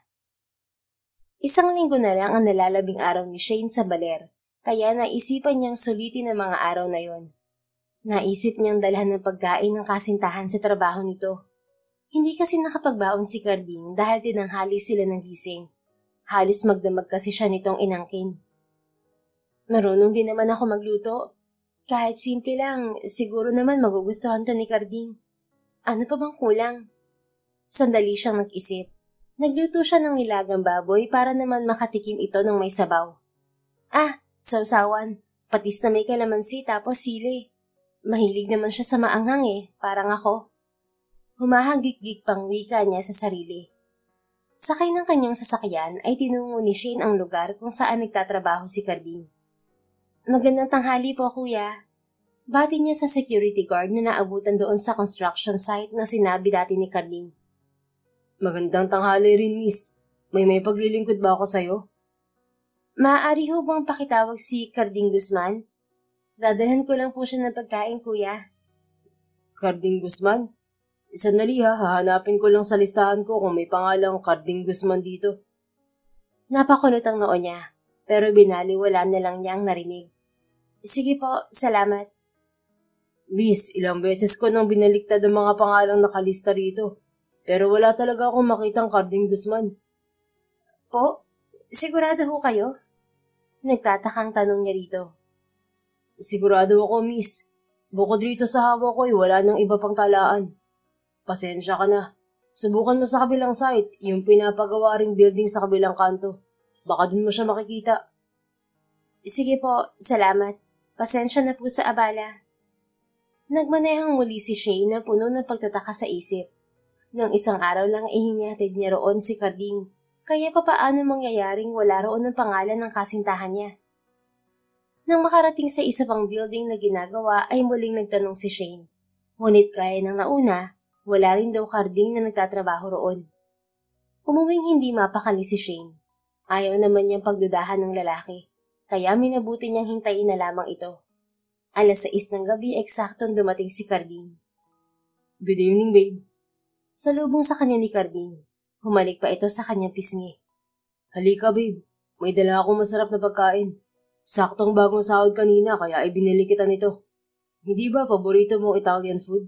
Speaker 1: Isang linggo na lang ang nalalabing araw ni Shane sa baler, kaya naisipan niyang sulitin ang mga araw na yon. Naisip niyang dalhan ng pagkain ng kasintahan sa trabaho nito. Hindi kasi nakapagbaon si Carding dahil tinanghali sila ng gising. Halos magdamag kasi siya nitong inangkin. Marunong din naman ako magluto. Kahit simple lang, siguro naman magugustuhan to ni Carding. Ano pa bang kulang? Sandali siyang nag-isip. Nagluto siya ng nilagang baboy para naman makatikim ito ng may sabaw. Ah, sausawan. Patis na may kalamansi tapos sili. Mahilig naman siya sa maanghang eh, parang ako. Humahagik-gik pang wika niya sa sarili. Sakay ng kanyang sasakyan ay tinungo ni Shane ang lugar kung saan nagtatrabaho si Carding. Magandang tanghali po, kuya. Bati niya sa security guard na naabutan doon sa construction site na sinabi dati ni Carding.
Speaker 2: Magandang tanghali rin, miss. May may paglilingkod ba ako sa'yo?
Speaker 1: Maaari ho bang pakitawag si Carding Guzman? Dadalhan ko lang po siya ng pagkain, kuya.
Speaker 2: Carding Guzman? Sandali ha, hahanapin ko lang sa listahan ko kung may pangalang Carding Guzman dito.
Speaker 1: Napakunot ang noo niya, pero binaliwala na lang niya ang narinig. Sige po, salamat.
Speaker 2: Miss, ilang beses ko nang binaliktad ang mga pangalang nakalista rito. Pero wala talaga akong makitang Carding Guzman.
Speaker 1: Po? Sigurado ho kayo? Nagtatakang tanong niya rito.
Speaker 2: Sigurado ako, miss. Bukod rito sa hawak ko ay wala nang iba pang talaan. Pasensya ka na. Subukan mo sa kabilang site, yung pinapagawa ring building sa kabilang kanto. Baka dun mo siya makikita.
Speaker 1: Sige po, salamat. Pasensya na po sa abala. Nagmanehang muli si Shane na puno ng pagtataka sa isip. Noong isang araw lang ay hinatid niya roon si Carding, kaya papaano mangyayaring wala roon ang pangalan ng kasintahan niya. Nang makarating sa isa pang building na ginagawa ay muling nagtanong si Shane. Ngunit kaya ng nauna, wala rin daw Carding na nagtatrabaho roon. Umuwing hindi mapakali si Shane. Ayaw naman niyang pagdudahan ng lalaki, kaya minabuti niyang hintayin na lamang ito. Alas sais ng gabi eksaktong dumating si Carding.
Speaker 2: Good evening, babe.
Speaker 1: Salubong sa kanya ni Carding. Humalik pa ito sa kanyang pisngi.
Speaker 2: Halika, babe. May dala akong masarap na pagkain. Saktong bagong sahod kanina kaya ay binili kita nito. Hindi ba paborito mong Italian food?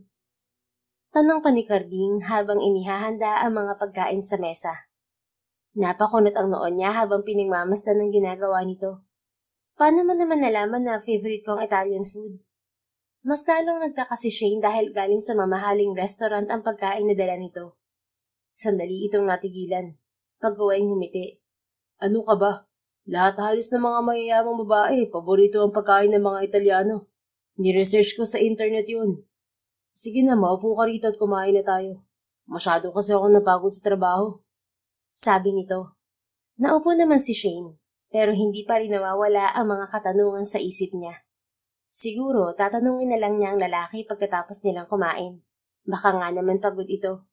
Speaker 1: Tanong pa ni Carding habang inihahanda ang mga pagkain sa mesa. Napakunot ang noon niya habang pinagmamasdan ng ginagawa nito. Paano mo naman nalaman na favorite kong Italian food? Mas lalong nagtaka si Shane dahil galing sa mamahaling restaurant ang pagkain na dala nito. Sandali itong natigilan. Paggawaing humiti.
Speaker 2: Ano ka ba? Lahat halos ng mga mayayamang babae, paborito ang pagkain ng mga Italiano. Ni-research ko sa internet yun. Sige na, maupo ka rito at kumain na tayo. Masyado kasi ako napagod sa trabaho.
Speaker 1: Sabi nito. Naupo naman si Shane, pero hindi pa rin nawawala ang mga katanungan sa isip niya. Siguro, tatanungin na lang niya ang lalaki pagkatapos nilang kumain. Baka nga naman pagod ito.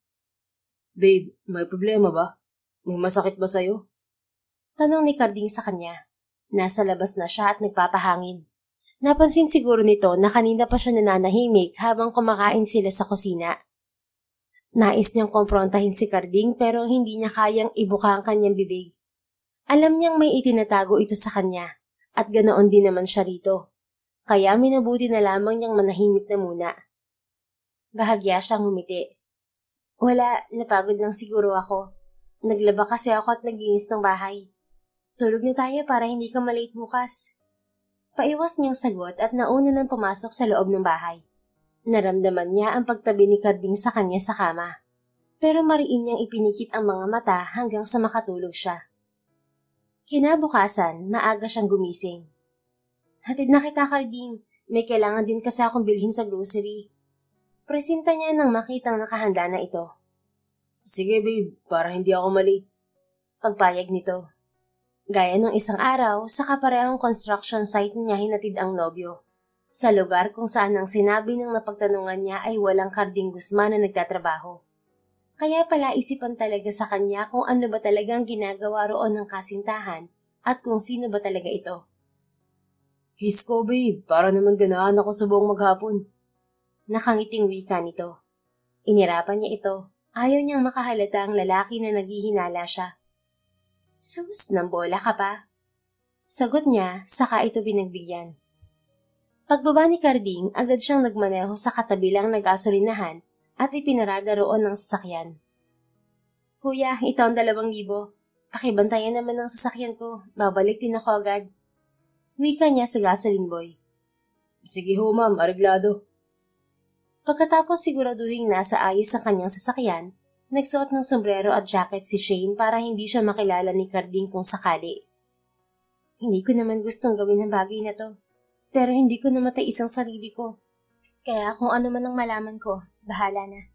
Speaker 2: Babe, may problema ba? May masakit ba sa'yo?
Speaker 1: Tanong ni Carding sa kanya. Nasa labas na siya at nagpapahangin. Napansin siguro nito na kanina pa siya nananahimik habang kumakain sila sa kusina. Nais niyang komprontahin si Carding pero hindi niya kayang ibuka ang kanyang bibig. Alam niyang may itinatago ito sa kanya at ganoon din naman siya rito. Kaya minabuti na lamang niyang manahimik na muna. Bahagya siyang humiti. Wala, napagod lang siguro ako. Naglaba kasi ako at naglinis ng bahay. Tulog na tayo para hindi ka malate bukas. Paiwas niyang sagot at nauna nang pumasok sa loob ng bahay. Naramdaman niya ang pagtabi ni Carding sa kanya sa kama. Pero mariin niyang ipinikit ang mga mata hanggang sa makatulog siya. Kinabukasan, maaga siyang gumising. Hatid na kita, Carding. May kailangan din kasi akong bilhin sa grocery. Presinta niya nang makitang nakahanda na ito.
Speaker 2: Sige, babe, para hindi ako malate.
Speaker 1: Pagpayag nito. Gaya ng isang araw, sa kaparehong construction site niya hinatid ang nobyo. Sa lugar kung saan ang sinabi ng napagtanungan niya ay walang Carding Guzman na nagtatrabaho. Kaya pala isipan talaga sa kanya kung ano ba talagang ginagawa roon ng kasintahan at kung sino ba talaga ito.
Speaker 2: Kiss ko, babe, para naman ganahan ako sa buong maghapon.
Speaker 1: Nakangiting wika nito. Inirapan niya ito. Ayaw niyang makahalata ang lalaki na naghihinala siya. Sus, nambola ka pa. Sagot niya, saka ito binagbigyan. Pagbaba ni Carding, agad siyang nagmaneho sa katabilang nag-asolinahan at ipinarada roon ng sasakyan. Kuya, ito ang dalawang libo. Pakibantayan naman ng sasakyan ko. Babalik din ako agad. Wika niya sa gasoline boy.
Speaker 2: Sige ho, ma'am, areglado.
Speaker 1: Pagkatapos siguraduhin nasa ayos ang kanyang sasakyan, nagsuot ng sombrero at jacket si Shane para hindi siya makilala ni Carding kung sakali. Hindi ko naman gustong gawin ang bagay na to, pero hindi ko namatay isang sarili ko. Kaya kung ano man ang malaman ko, bahala na.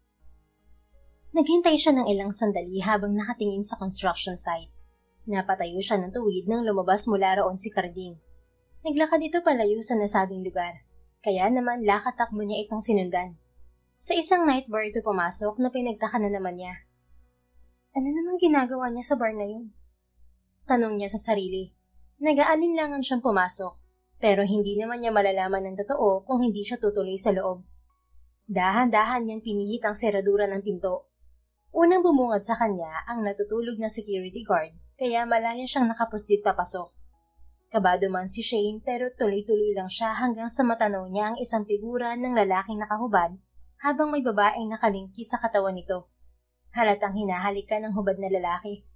Speaker 1: Naghintay siya ng ilang sandali habang nakatingin sa construction site. Napatayo siya ng tuwid nang lumabas mula roon si Carding. Naglakad ito palayo sa nasabing lugar, kaya naman lakatakbo niya itong sinundan. Sa isang night bar ito pumasok na pinagtaka na naman niya. Ano namang ginagawa niya sa bar na yun? Tanong niya sa sarili. Nag-aalinlangan siyang pumasok, pero hindi naman niya malalaman ng totoo kung hindi siya tutuloy sa loob. Dahan-dahan niyang pinihit ang seradura ng pinto. Unang bumungad sa kanya ang natutulog na security guard, kaya malaya siyang nakapuslit papasok. Kabado man si Shane pero tuloy-tuloy lang siya hanggang sa matanaw niya ang isang figura ng lalaking nakahubad habang may babaeng nakalingki sa katawan nito. Halatang hinahalik ka ng hubad na lalaki.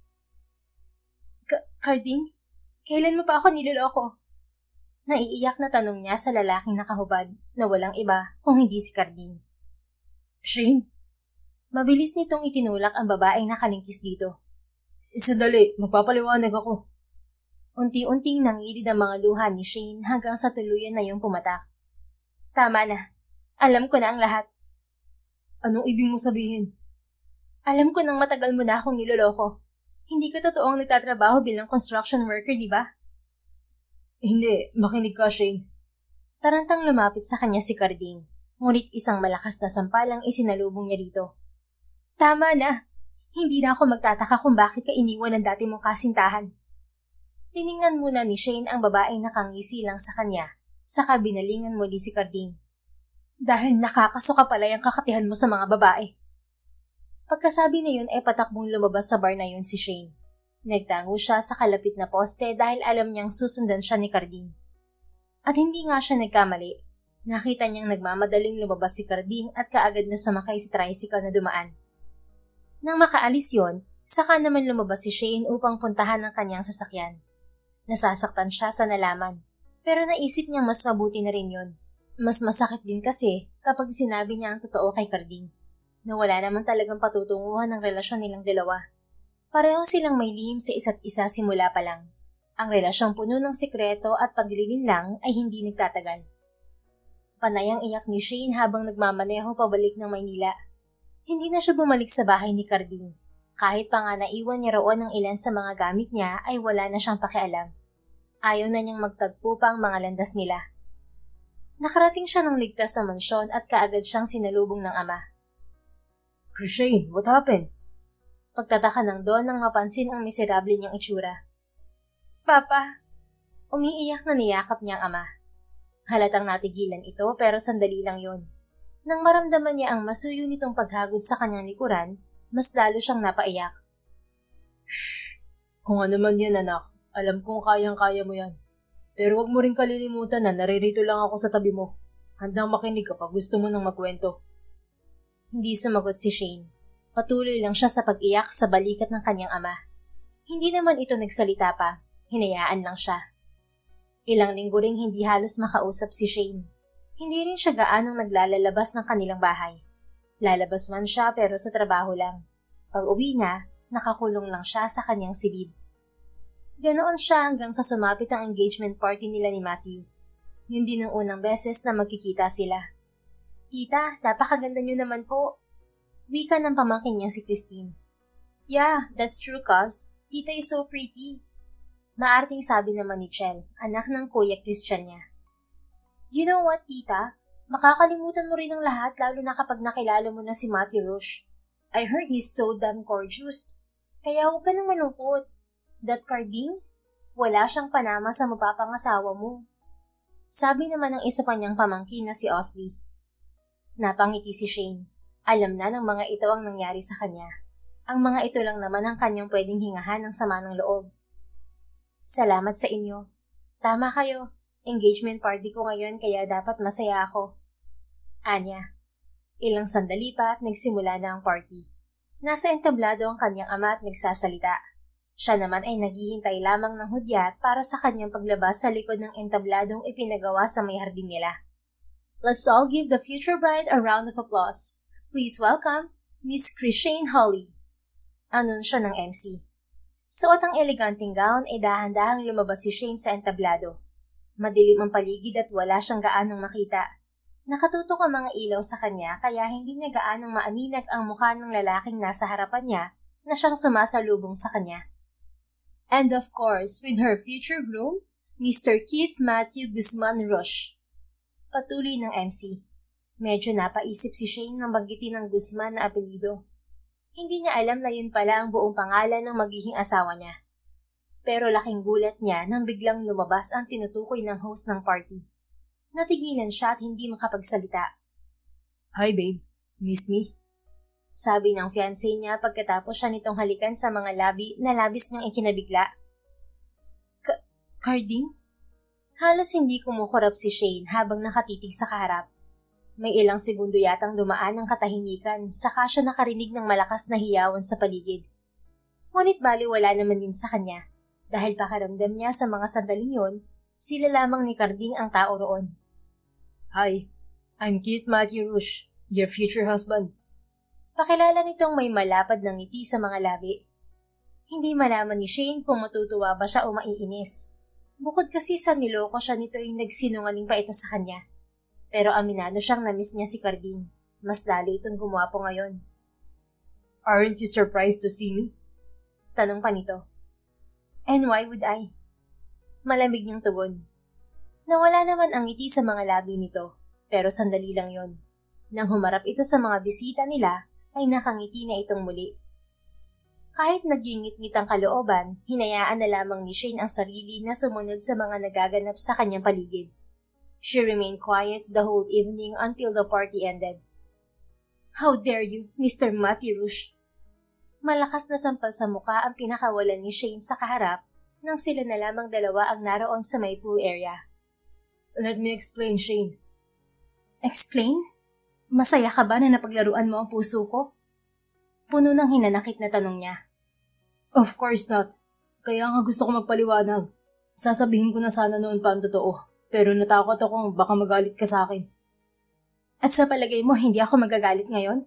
Speaker 1: Ka- Carding? Kailan mo pa ako niloloko? Naiiyak na tanong niya sa lalaking nakahubad na walang iba kung hindi si Carding.
Speaker 2: Shane?
Speaker 1: Mabilis nitong itinulak ang babaeng nakalingkis dito.
Speaker 2: Sandali, magpapaliwanag ako.
Speaker 1: Unti-unting nangilid ang mga luha ni Shane hanggang sa tuluyan na yung pumatak. Tama na. Alam ko na ang lahat.
Speaker 2: Anong ibig mo sabihin?
Speaker 1: Alam ko nang matagal mo na akong niloloko. Hindi ka totoong nagtatrabaho bilang construction worker, di ba?
Speaker 2: Hindi, makinig ka, Shane.
Speaker 1: Tarantang lumapit sa kanya si Carding, ngunit isang malakas na sampalang isinalubong niya dito. Tama na. Hindi na ako magtataka kung bakit ka iniwan ng dati mong kasintahan. Tiningnan muna ni Shane ang babaeng nakangisi lang sa kanya, saka binalingan muli si Carding. Dahil nakakasuka pala yung kakatihan mo sa mga babae. Pagkasabi na yun ay patakbong lumabas sa bar na yun si Shane. Nagtango siya sa kalapit na poste dahil alam niyang susundan siya ni Carding. At hindi nga siya nagkamali. Nakita niyang nagmamadaling lumabas si Carding at kaagad na sumakay sa tricycle na dumaan. Nang makaalis yon, saka naman lumabas si Shane upang puntahan ang kanyang sasakyan. Nasasaktan siya sa nalaman, pero naisip niyang mas mabuti na rin yon. Mas masakit din kasi kapag sinabi niya ang totoo kay Carding, na wala naman talagang patutunguhan ng relasyon nilang dalawa. Pareho silang may lihim sa isa't isa simula pa lang. Ang relasyong puno ng sikreto at paglilinlang ay hindi nagtatagal. Panay ang iyak ni Shane habang nagmamaneho pabalik ng Maynila. Hindi na siya bumalik sa bahay ni Carding. Kahit pa nga naiwan niya roon ang ilan sa mga gamit niya ay wala na siyang pakialam. Ayaw na niyang magtagpo pa ang mga landas nila. Nakarating siya ng ligtas sa mansyon at kaagad siyang sinalubong ng ama.
Speaker 2: Shane, what happened?
Speaker 1: Pagtataka ng Don nang mapansin ang miserable niyang itsura. Papa! Umiiyak na niyakap niya ang ama. Halatang natigilan ito pero sandali lang yon. Nang maramdaman niya ang masuyo nitong paghagod sa kanyang likuran, mas lalo siyang napaiyak.
Speaker 2: Shh! Kung ano man yan, anak, alam kong kayang-kaya mo yan. Pero wag mo rin kalilimutan na naririto lang ako sa tabi mo. Handang makinig kapag gusto mo nang magkwento.
Speaker 1: Hindi sumagot si Shane. Patuloy lang siya sa pag-iyak sa balikat ng kanyang ama. Hindi naman ito nagsalita pa, hinayaan lang siya. Ilang linggo ring hindi halos makausap si Shane. Hindi rin siya gaanong naglalalabas ng kanilang bahay. Lalabas man siya pero sa trabaho lang. Pag uwi na, nakakulong lang siya sa kanyang silid. Ganoon siya hanggang sa sumapit ang engagement party nila ni Matthew. Yun din ang unang beses na magkikita sila. Tita, napakaganda niyo naman po. Wika ng pamangkin niya si Christine. Yeah, that's true cuz. Tita is so pretty. Maarting sabi naman ni Chel, anak ng kuya Christian niya. You know what, tita? Makakalimutan mo rin ang lahat lalo na kapag nakilala mo na si Matthew Rush. I heard he's so damn gorgeous. Kaya huwag ka nang malungkot. That Carding? Wala siyang panama sa mapapangasawa mo. Sabi naman ng isa pa niyang pamangkin na si Osley. Napangiti si Shane. Alam na ng mga ito ang nangyari sa kanya. Ang mga ito lang naman ang kanyang pwedeng hingahan ng sama ng loob. Salamat sa inyo. Tama kayo. Engagement party ko ngayon kaya dapat masaya ako. Anya. Ilang sandali pa at nagsimula na ang party. Nasa entablado ang kanyang ama at nagsasalita. Siya naman ay naghihintay lamang ng hudyat para sa kanyang paglabas sa likod ng entabladong ipinagawa sa may hardin nila. Let's all give the future bride a round of applause. Please welcome, Miss Christine Holly. Anunsyo ng M C. Suot ang eleganteng gown ay dahan-dahang lumabas si Shane sa entablado. Madilim ang paligid at wala siyang gaanong makita. Nakatutok ang mga ilaw sa kanya kaya hindi niya gaanong maaninag ang mukha ng lalaking nasa harapan niya na siyang sumasalubong sa kanya. And of course, with her future groom, Mister Keith Matthew Guzman Rush. Patuloy ng M C. Medyo napaisip si Shane nang banggitin ng Guzman na apelido. Hindi niya alam na yun pala ang buong pangalan ng magiging asawa niya. Pero laking gulat niya nang biglang lumabas ang tinutukoy ng host ng party. Natigilan siya at hindi makapagsalita.
Speaker 2: Hi babe, miss me?
Speaker 1: Sabi ng fiancé niya pagkatapos siya nitong halikan sa mga labi na labis niyang ikinabigla. Ka- Carding? Halos hindi kumukurap si Shane habang nakatitig sa kaharap. May ilang segundo yatang dumaan ang katahimikan saka siya nakarinig ng malakas na hiyawan sa paligid. Ngunit baliwala naman yun sa kanya dahil pakiramdam niya sa mga sandaling yun, sila lamang ni Carding ang tao roon.
Speaker 2: Hi, I'm Keith Matthew Rush, your future husband.
Speaker 1: Pakilala nitong may malapad ng ngiti sa mga labi. Hindi malaman ni Shane kung matutuwa ba siya o maiinis. Bukod kasi sa niloko siya nito ay nagsinungaling pa ito sa kanya. Pero aminado siyang na-miss niya si Carding. Mas lalo itong gumwapo ngayon.
Speaker 2: Aren't you surprised to see me?
Speaker 1: Tanong pa nito. And why would I? Malamig niyang tugon. Nawala naman ang ngiti sa mga labi nito, pero sandali lang yon. Nang humarap ito sa mga bisita nila, ay nakangiti na itong muli. Kahit nagingit-ngit ang kalooban, hinayaan na lamang ni Shane ang sarili na sumunod sa mga nagaganap sa kanyang paligid. She remained quiet the whole evening until the party ended. How dare you, Mister Matthew Rush? Malakas na sampal sa muka ang pinakawalan ni Shane sa kaharap nang sila na lamang dalawa ang naroon sa may pool area.
Speaker 2: Let me explain, Shane.
Speaker 1: Explain? Masaya ka ba na napaglaruan mo ang puso ko? Puno ng hinanakit na tanong niya.
Speaker 2: Of course not. Kaya nga gusto ko magpaliwanag. Sasabihin ko na sana noon pa ang totoo. Pero natakot akong baka magalit ka sa akin.
Speaker 1: At sa palagay mo, hindi ako magagalit ngayon?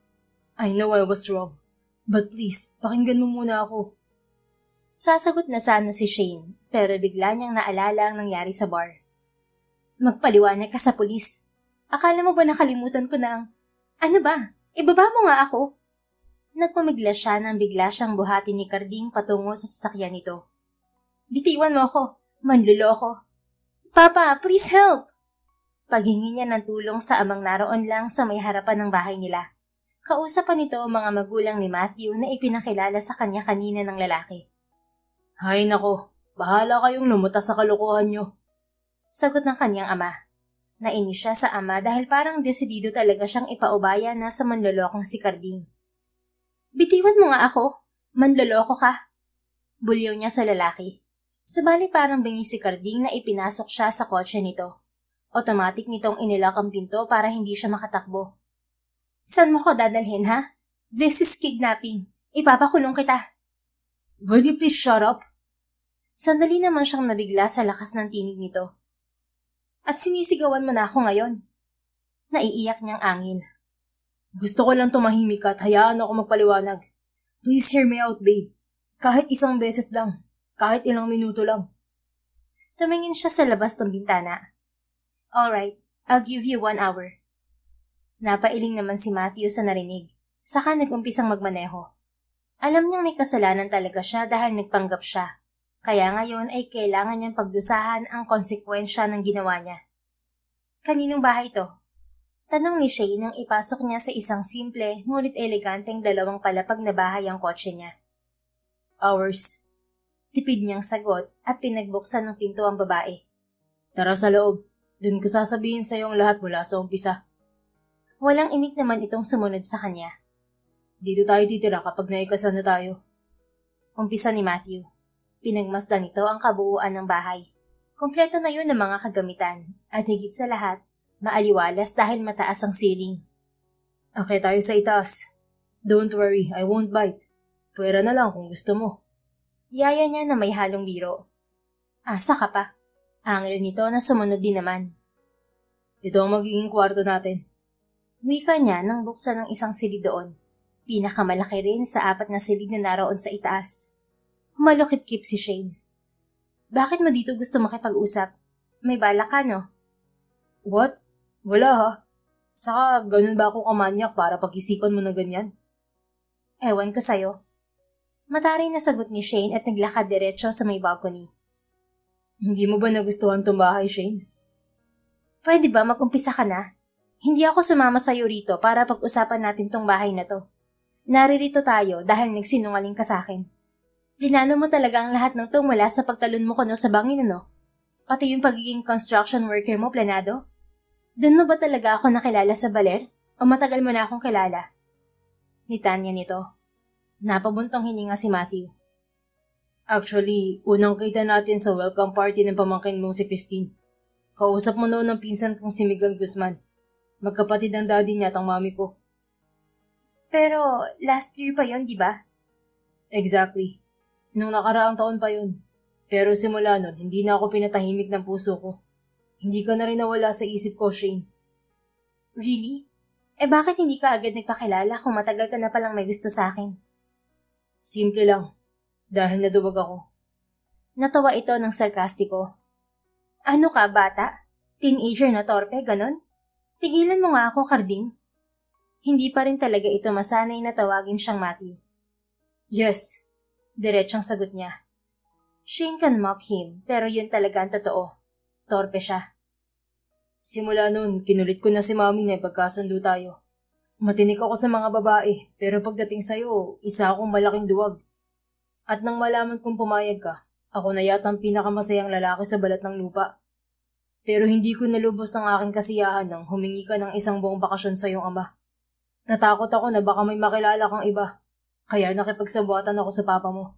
Speaker 2: I know I was wrong. But please, pakinggan mo muna ako.
Speaker 1: Sasagot na sana si Shane, pero bigla niyang naalala ang nangyari sa bar. Magpaliwanag ka sa pulis. Akala mo ba nakalimutan ko na ang... Ano ba? Ibaba mo nga ako. Nagpamigla siya nang bigla siyang buhati ni Carding patungo sa sasakyan nito. Bitiwan mo ako. Manluloko. Papa, please help! Paghingi niya ng tulong sa amang naroon lang sa may harapan ng bahay nila. Kausapan nito ang mga magulang ni Matthew na ipinakilala sa kanya kanina ng lalaki.
Speaker 2: Hay nako, bahala kayong lumutas sa kalokohan niyo.
Speaker 1: Sagot ng kanyang ama. Nainis siya sa ama dahil parang desidido talaga siyang ipaubaya na sa manlolokong si Carding. Bitiwan mo nga ako, manloloko ka. Bulyaw niya sa lalaki. Sabali parang bingi si Carding na ipinasok siya sa kotse nito. Automatic nitong inilak ang pinto para hindi siya makatakbo. Saan mo ko dadalhin, ha? This is kidnapping. Ipapakulong kita.
Speaker 2: Will you please shut up?
Speaker 1: Sandali naman siyang nabigla sa lakas ng tinig nito. At sinisigawan mo na ako ngayon. Naiiyak niyang angin.
Speaker 2: Gusto ko lang tumahimik at hayaan ako magpaliwanag. Please hear me out, babe. Kahit isang beses lang. Kahit ilang minuto lang.
Speaker 1: Tumingin siya sa labas ng bintana. Alright, I'll give you one hour. Napailing naman si Matthew sa narinig. Saka nag-umpisang magmaneho. Alam niyang may kasalanan talaga siya dahil nagpanggap siya. Kaya ngayon ay kailangan niyang pagdusahan ang konsekwensya ng ginawa niya. Kaninong bahay ito? Tanong ni Shane nang ipasok niya sa isang simple ngunit eleganteng dalawang palapag na bahay ang kotse niya.
Speaker 2: Ours.
Speaker 1: Tipid niyang sagot at pinagbuksan ng pinto ang babae.
Speaker 2: Tara sa loob. Doon ko sasabihin sa iyo ang lahat mula sa umpisa.
Speaker 1: Walang imik naman itong sumunod sa kanya.
Speaker 2: Dito tayo titira kapag naikasal na tayo.
Speaker 1: Umpisa ni Matthew. Pinagmasdan nito ang kabuuan ng bahay. Kompleto na yun ng mga kagamitan at higit sa lahat, maaliwalas dahil mataas ang ceiling.
Speaker 2: Okay tayo sa itaas. Don't worry, I won't bite. Pwera na lang kung gusto mo.
Speaker 1: Yaya niya na may halong biro. Asa ka pa? Angil nito na sumunod din naman.
Speaker 2: Ito ang magiging kwarto natin.
Speaker 1: Wika niya nang buksan ng isang silid doon. Pinakamalaki rin sa apat na silid na naroon sa itaas. Humalukip-kip si Shane. Bakit mo dito gusto makipag-usap? May balak ka, no?
Speaker 2: What? Wala ha. Saka ganun ba ako kamanyak para pag-isipan mo na ganyan?
Speaker 1: Ewan ko sa'yo. Mataray na sagot ni Shane at naglakad diretso sa may balcony.
Speaker 2: Hindi mo ba nagustuhan tong bahay, Shane?
Speaker 1: Pwede ba mag-umpisa ka na? Hindi ako sumama sa'yo rito para pag-usapan natin tong bahay na to. Naririto tayo dahil nagsinungaling ka sa akin. Linalo mo talaga ang lahat ng to mula sa pagtalon mo kuno sa bangin, ano? Pati yung pagiging construction worker mo, planado? Doon mo ba talaga ako nakilala sa baler? O matagal mo na akong kilala? Ni Tanya nito. Napabuntong hininga si Matthew.
Speaker 2: Actually, unang kita natin sa welcome party ng pamangkin mong si Christine. Kausap mo noon ng pinsan kong si Miguel Guzman. Magkapatid ang daddy niya at ang mami ko.
Speaker 1: Pero last year pa yon, di ba?
Speaker 2: Exactly. Nung nakaraang taon pa yun. Pero simula nun, hindi na ako pinatahimik ng puso ko. Hindi ka na rin nawala sa isip ko, Shane.
Speaker 1: Really? Eh bakit hindi ka agad nagpakilala kung matagal ka na palang may gusto sa akin?
Speaker 2: Simple lang. Dahil naduwag ako.
Speaker 1: Natawa ito ng sarkastiko. Ano ka, bata? Teenager na torpe, ganon? Tigilan mo nga ako, Carding. Hindi pa rin talaga ito masanay na tawagin siyang Matthew.
Speaker 2: Yes.
Speaker 1: Diretsang sagot niya. Shane can mock him, pero yun talaga ang totoo. Torpe siya.
Speaker 2: Simula noon, kinulit ko na si mami na ipagkasundo tayo. Matinik ako sa mga babae, pero pagdating sa'yo, isa akong malaking duwag. At nang malaman kong pumayag ka, ako na yata ang pinakamasayang lalaki sa balat ng lupa. Pero hindi ko nalubos ang aking kasiyahan nang humingi ka ng isang buong bakasyon sa iyong ama. Natakot ako na baka may makilala kang iba, kaya nakipagsabuatan ako sa papa mo.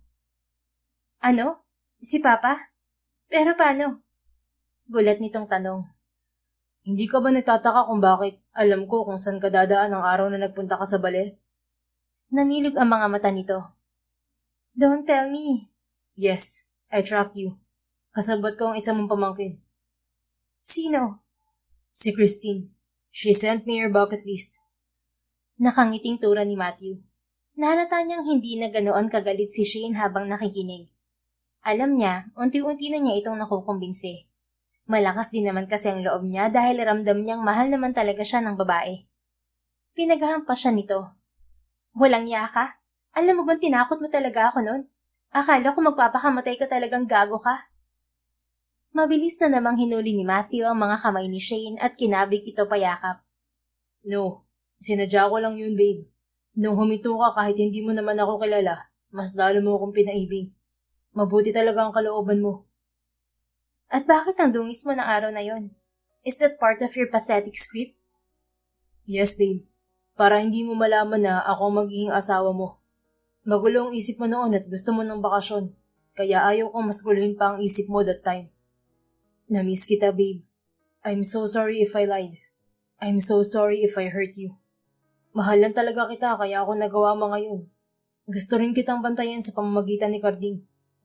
Speaker 1: Ano? Si Papa? Pero paano? Gulat nitong tanong.
Speaker 2: Hindi ka ba nagtataka kung bakit alam ko kung saan ka dadaan ang araw na nagpunta ka sa baler?
Speaker 1: Namilog ang mga mata nito. Don't tell me.
Speaker 2: Yes, I tracked you. Kasabot ko ang isa mong pamangkin.
Speaker 1: Sino?
Speaker 2: Si Christine. She sent me your bucket list.
Speaker 1: Nakangiting tura ni Matthew. Nahalata niyang hindi na ganoon kagalit si Shane habang nakikinig. Alam niya, unti-unti na niya itong nakukumbinse. Malakas din naman kasi ang loob niya dahil ramdam niyang mahal naman talaga siya ng babae. Pinaghahampas siya nito. Walang niya ka? Alam mo bang tinakot mo talaga ako noon? Akala ko magpapakamatay ka talagang gago ka. Mabilis na namang hinuli ni Matthew ang mga kamay ni Shane at kinabig ito payakap.
Speaker 2: No, sinadya ko lang yun, babe. Nung huminto ka kahit hindi mo naman ako kilala, mas lalo mo akong pinaibig. Mabuti talaga ang kalooban mo.
Speaker 1: At bakit ang dungis mo ng araw na yon? Is that part of your pathetic script?
Speaker 2: Yes, babe. Para hindi mo malaman na ako ang magiging asawa mo. Magulo ang isip mo noon at gusto mo ng bakasyon, kaya ayaw kong mas guluhin pa ang isip mo that time. Namiss kita, babe. I'm so sorry if I lied. I'm so sorry if I hurt you. Mahal lang talaga kita kaya ako nagawa mo ngayon. Gusto rin kitang bantayan sa pamamagitan ni Carding.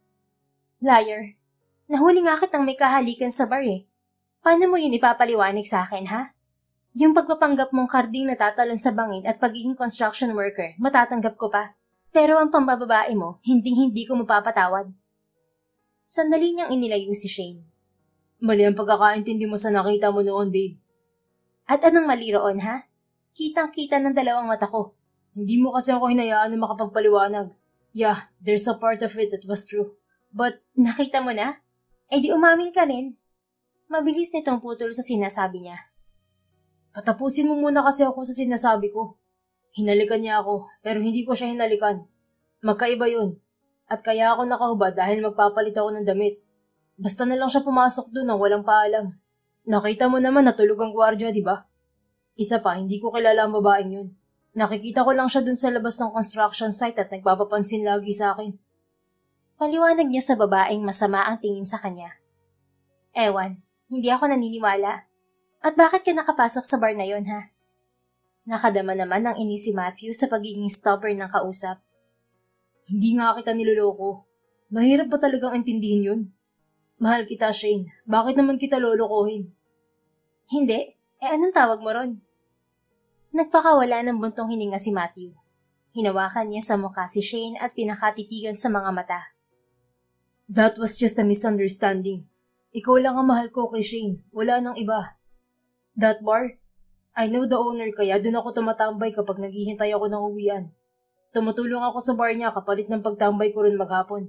Speaker 1: Liar. Nahuli nga kitang may kahalikan sa bar eh. Paano mo yun ipapaliwanag sa akin, ha? Yung pagpapanggap mong Carding na tatalon sa bangin at pagiging construction worker, matatanggap ko pa. Pero ang pambababae mo, hinding-hindi ko mapapatawad. Sandali niyang inilayo si Shane.
Speaker 2: Mali ang pagkakaintindi mo sa nakita mo noon, babe.
Speaker 1: At anong mali roon, ha? Kitang-kita ng dalawang mata ko.
Speaker 2: Hindi mo kasi ako hinayaan na makapagpaliwanag. Yeah, there's a part of it that was true. But,
Speaker 1: nakita mo na? Eh di umamin ka rin. Mabilis nitong putol sa sinasabi niya.
Speaker 2: Patapusin mo muna kasi ako sa sinasabi ko. Hinalikan niya ako, pero hindi ko siya hinalikan. Magkaiba yun. At kaya ako nakahubad dahil magpapalit ako ng damit. Basta na lang siya pumasok doon nang walang paalam. Nakita mo naman natulog ang gwardya, di ba? Isa pa, hindi ko kilala ang babaeng yun. Nakikita ko lang siya doon sa labas ng construction site at nagpapapansin lagi sa akin.
Speaker 1: Paliwanag niya sa babaeng masama ang tingin sa kanya. Ewan, hindi ako naniniwala. At bakit ka nakapasok sa bar na yon, ha? Nakadama naman ang inis si Matthew sa pagiging stubborn ng kausap.
Speaker 2: Hindi nga kita niloloko. Mahirap ba talagang intindihin yun? Mahal kita, Shane. Bakit naman kita lolokohin?
Speaker 1: Hindi. Eh anong tawag mo ron? Nagpakawala ng buntong hininga si Matthew. Hinawakan niya sa mukha si Shane at pinakatitigan sa mga mata.
Speaker 2: That was just a misunderstanding. Ikaw lang ang mahal ko kay Shane. Wala nang iba. That bar? I know the owner kaya doon ako tumatambay kapag naghihintay ako ng uwian. Tumutulong ako sa bar niya kapalit ng pagtambay ko rin maghapon.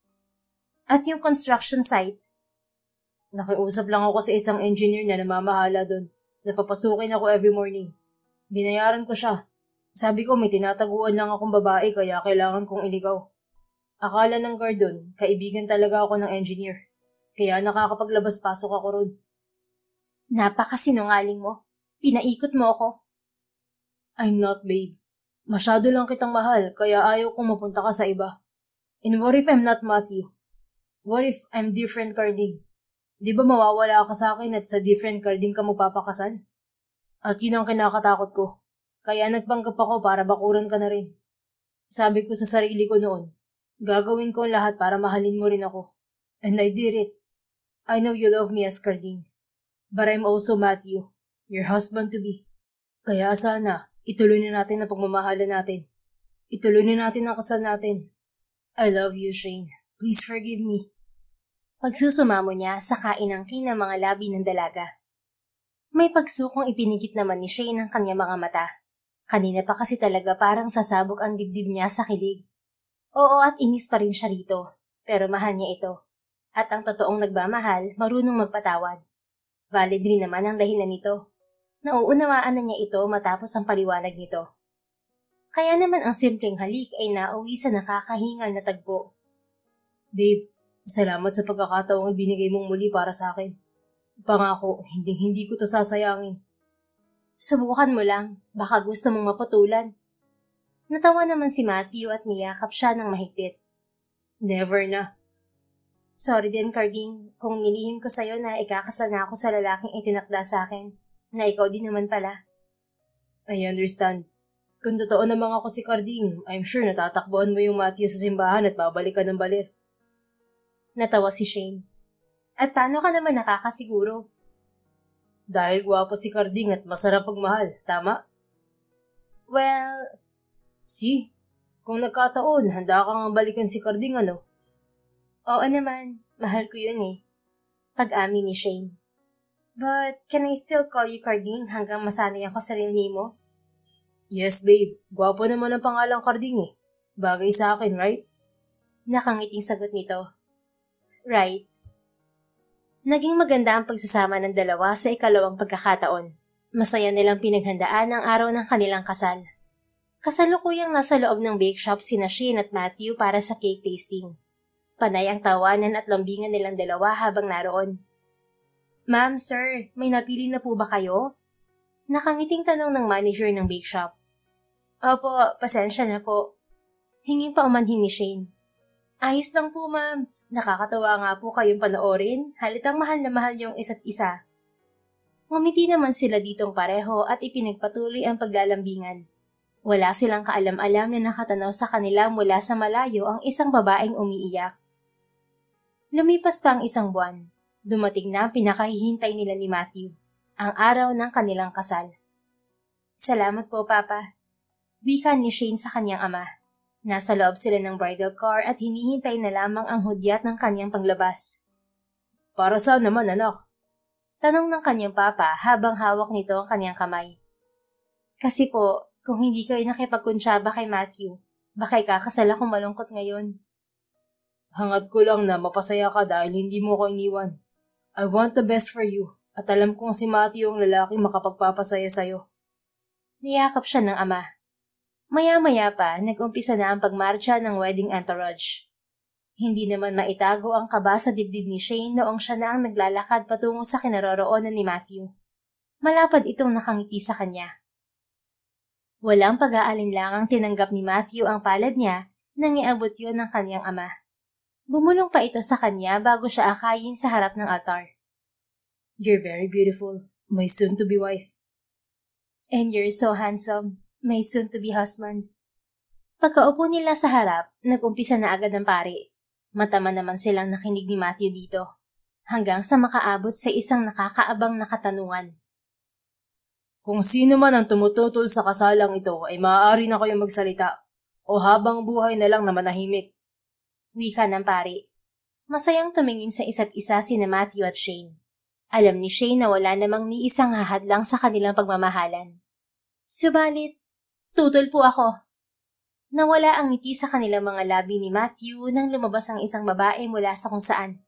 Speaker 1: At yung construction site?
Speaker 2: Nakiusap lang ako sa isang engineer na namamahala doon. Napapasukin ako every morning. Binayaran ko siya. Sabi ko may tinataguan lang akong babae kaya kailangan kong iligaw. Akala ng guard doon, kaibigan talaga ako ng engineer. Kaya nakakapaglabas-pasok ako ron.
Speaker 1: Napakasinungaling mo. Pinaikot mo ako.
Speaker 2: I'm not, babe. Masyado lang kitang mahal kaya ayaw kong mapunta ka sa iba. And what if I'm not Matthew? What if I'm different Carding? Di ba mawawala ka sa akin at sa different Carding ka magpapakasal? At yun ang kinakatakot ko. Kaya nagpanggap ako para bakuran ka na rin. Sabi ko sa sarili ko noon, gagawin ko ang lahat para mahalin mo rin ako. And I did it. I know you love me as Carding. But I'm also Matthew, your husband-to-be. Kaya sana, ituloy na natin ang pagmamahalan natin. Ituloy na natin ang kasal natin. I love you, Shane. Please forgive me.
Speaker 1: Pagsusumamo niya sa kainangkin ng mga labi ng dalaga. May pagsukong ipinigit naman ni Shane ang kanyang mga mata. Kanina pa kasi talaga parang sasabog ang dibdib niya sa kilig. Oo, at inis pa rin siya rito, pero mahal niya ito. At ang totoong nagmamahal, marunong magpatawad. Valid rin naman ang dahilan nito. Nauunawaan na niya ito matapos ang paliwanag nito. Kaya naman ang simpleng halik ay nauwi sa nakakahingal na tagpo.
Speaker 2: Babe, salamat sa pagkakataong ibinigay mong muli para sa akin. Pangako, hindi-hindi ko to sasayangin.
Speaker 1: Subukan mo lang, baka gusto mong mapatulan. Natawa naman si Matthew at niyakap siya ng mahigpit.
Speaker 2: Never na.
Speaker 1: Sorry din, Carding, kung nilihim ko sa'yo na ikakasal na ako sa lalaking itinakda sa akin, na ikaw din naman pala.
Speaker 2: I understand. Kung totoo namang ako si Carding, I'm sure natatakbuhan mo yung Matthew sa simbahan at babalik ka ng baler.
Speaker 1: Natawa si Shane. At paano ka naman nakakasiguro?
Speaker 2: Dahil gwapo si Carding at masarap pagmahal, tama?
Speaker 1: Well,
Speaker 2: si, kung nagkataon, handa kang balikan si Carding, ano?
Speaker 1: Oo naman, mahal ko yun eh. Pag-amin ni Shane. But can I still call you Carding hanggang masanay ako sa real name mo?
Speaker 2: Yes, babe. Gwapo naman ang pangalang Carding eh. Bagay sa akin, right?
Speaker 1: Nakangiting sagot nito. Right. Naging maganda ang pagsasama ng dalawa sa ikalawang pagkakataon. Masaya nilang pinaghandaan ang araw ng kanilang kasal. Kasalukuyang nasa loob ng bake shop sina Shane at Matthew para sa cake tasting. Panay ang tawanan at lambingan nilang dalawa habang naroon. Ma'am, sir, may napili na po ba kayo? Nakangiting tanong ng manager ng bake shop. Opo, pasensya na po. Hinging pa umanhin ni Shane. Ayos lang po, ma'am. Nakakatawa nga po kayong panoorin, halitang mahal na mahal yung isa't isa. Ngumiti naman sila ditong pareho at ipinagpatuloy ang paglalambingan. Wala silang kaalam-alam na nakatanaw sa kanila mula sa malayo ang isang babaeng umiiyak. Lumipas pa ang isang buwan. Dumating na ang pinakahihintay nila ni Matthew, ang araw ng kanilang kasal. Salamat po, Papa. Wika ni Shane sa kanyang ama. Nasa loob sila ng bridal car at hinihintay na lamang ang hudyat ng kanyang panglabas.
Speaker 2: Para saan naman, anak?
Speaker 1: Tanong ng kanyang papa habang hawak nito ang kanyang kamay. Kasi po, kung hindi kayo nakipagkunsyaba kay Matthew, baka ikakasal akong malungkot ngayon.
Speaker 2: Hangad ko lang na mapasaya ka dahil hindi mo ko iniwan. I want the best for you at alam kong si Matthew ang lalaking makapagpapasaya sa'yo.
Speaker 1: Niyakap siya ng ama. Maya-maya pa, nag-umpisa na ang pagmarcha ng wedding entourage. Hindi naman maitago ang kaba sa dibdib ni Shane noong siya na ang naglalakad patungo sa kinaroroonan ni Matthew. Malapad itong nakangiti sa kanya. Walang pag-aalinlangang tinanggap ni Matthew ang palad niya nang iabot yun ng kanyang ama. Bumulong pa ito sa kanya bago siya akayin sa harap ng altar.
Speaker 2: You're very beautiful, my soon-to-be wife.
Speaker 1: And you're so handsome, my soon-to-be husband. Pagkaupo nila sa harap, nag-umpisa na agad ang pari. Matama naman silang nakinig ni Matthew dito, hanggang sa makaabot sa isang nakakaabang na katanungan.
Speaker 2: Kung sino man ang tumututol sa kasalang ito ay maaari na kayong magsalita, o habang buhay na lang na manahimik.
Speaker 1: Wika ng pari. Masayang tumingin sa isa't isa sina Matthew at Shane. Alam ni Shane na wala namang ni isang hahadlang sa kanilang pagmamahalan. Subalit, tutol po ako. Nawala ang ngiti sa kanilang mga labi ni Matthew nang lumabas ang isang babae mula sa kung saan.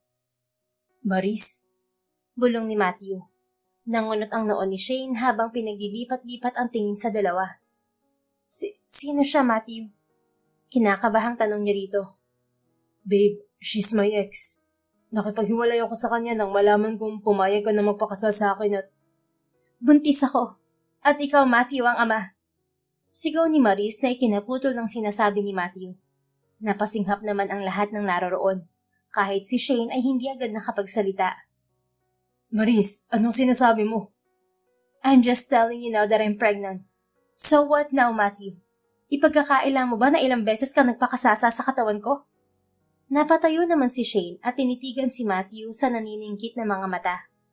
Speaker 2: Maris?
Speaker 1: Bulong ni Matthew. Nangunot ang noon ni Shane habang pinaglilipat-lipat ang tingin sa dalawa. Si- sino siya, Matthew? Kinakabahang tanong niya rito.
Speaker 2: Babe, she's my ex. Nakipaghiwalay ako sa kanya nang malaman kong pumayag ka na magpakasal sa akin at...
Speaker 1: Buntis ako. At ikaw, Matthew, ang ama. Sigaw ni Maris na ikinaputol ng sinasabi ni Matthew. Napasinghap naman ang lahat ng naroroon. Kahit si Shane ay hindi agad nakapagsalita.
Speaker 2: Maris, anong sinasabi mo?
Speaker 1: I'm just telling you now that I'm pregnant. So what now, Matthew? Ipagkakailang mo ba na ilang beses ka nagpakasasa sa katawan ko? Napatayo naman si Shane at tinitigan si Matthew sa naniningkit na mga mata.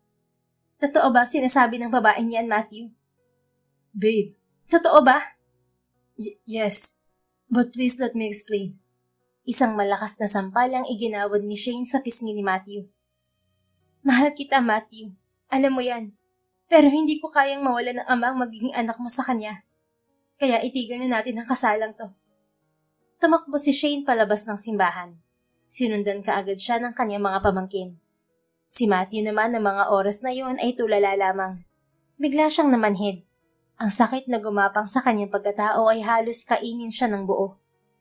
Speaker 1: Totoo ba sinasabi ng babaeng yan, Matthew?
Speaker 2: Babe.
Speaker 1: Totoo ba?
Speaker 2: Y- yes, but please let me explain.
Speaker 1: Isang malakas na sampal ang iginawad ni Shane sa pisngi ni Matthew. Mahal kita, Matthew. Alam mo yan. Pero hindi ko kayang mawala ng ama ang magiging anak mo sa kanya. Kaya itigan na natin ang kasalang to. Tumakbo si Shane palabas ng simbahan. Sinundan kaagad siya ng kanyang mga pamangkin. Si Matthew naman ng mga oras na yon ay tulala lamang. Bigla siyang namanhid. Ang sakit na gumapang sa kanyang pagkatao ay halos kainin siya ng buo.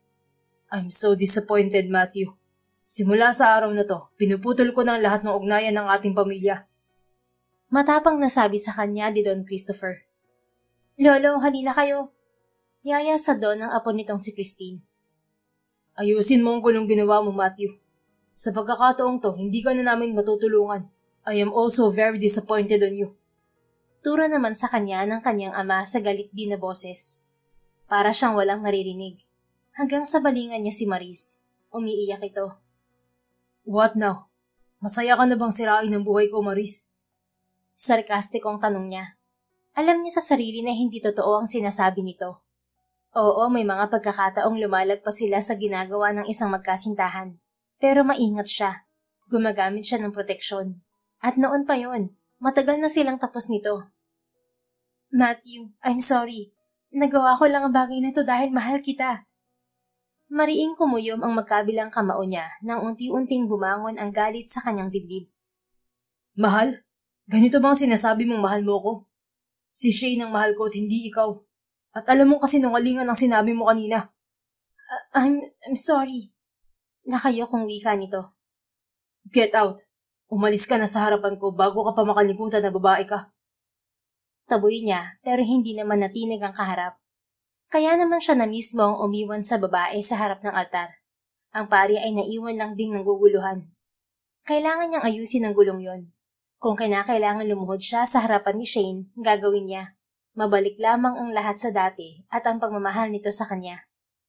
Speaker 2: I'm so disappointed, Matthew. Simula sa araw na to, pinuputol ko ng lahat ng ugnayan ng ating pamilya.
Speaker 1: Matapang nasabi sa kanya ni Don Christopher. Lolo, halina kayo. Yaya sa Don ang apo nitong si Christine.
Speaker 2: Ayusin mo ang gulong ginawa mo, Matthew. Sa pagkakataong to, hindi ka na namin matutulungan. I am also very disappointed on you.
Speaker 1: Tura naman sa kanya ng kanyang ama sa galit din na boses. Para siyang walang naririnig. Hanggang sa balingan niya si Maris. Umiiyak ito.
Speaker 2: What now? Masaya ka na bang sirain ang buhay ko, Maris?
Speaker 1: Sarkastikong tanong niya. Alam niya sa sarili na hindi totoo ang sinasabi nito. Oo, may mga pagkakataong lumalagpas sila sa ginagawa ng isang magkasintahan. Pero maingat siya. Gumagamit siya ng proteksyon. At noon pa yon, matagal na silang tapos nito. Matthew, I'm sorry. Nagawa ko lang ang bagay na to dahil mahal kita. Mariing kumuyom ang magkabilang kamao niya nang unti-unting bumangon ang galit sa kanyang dibdib.
Speaker 2: Mahal? Ganito bang sinasabi mong mahal mo ko? Si Shane ang mahal ko at hindi ikaw. At alam mo kasi nungalingan ang sinabi mo kanina.
Speaker 1: Uh, I'm, I'm sorry. Nakayo kong wika nito.
Speaker 2: Get out. Umalis ka na sa harapan ko bago ka pa makalimutan na babae ka.
Speaker 1: Taboy niya pero hindi naman natinig ang kaharap. Kaya naman siya na mismo ang umiwan sa babae sa harap ng altar. Ang pari ay naiwan lang ding ng guguluhan. Kailangan niyang ayusin ang gulong yon. Kung kinakailangan lumuhod siya sa harapan ni Shane, gagawin niya. Mabalik lamang ang lahat sa dati at ang pagmamahal nito sa kanya.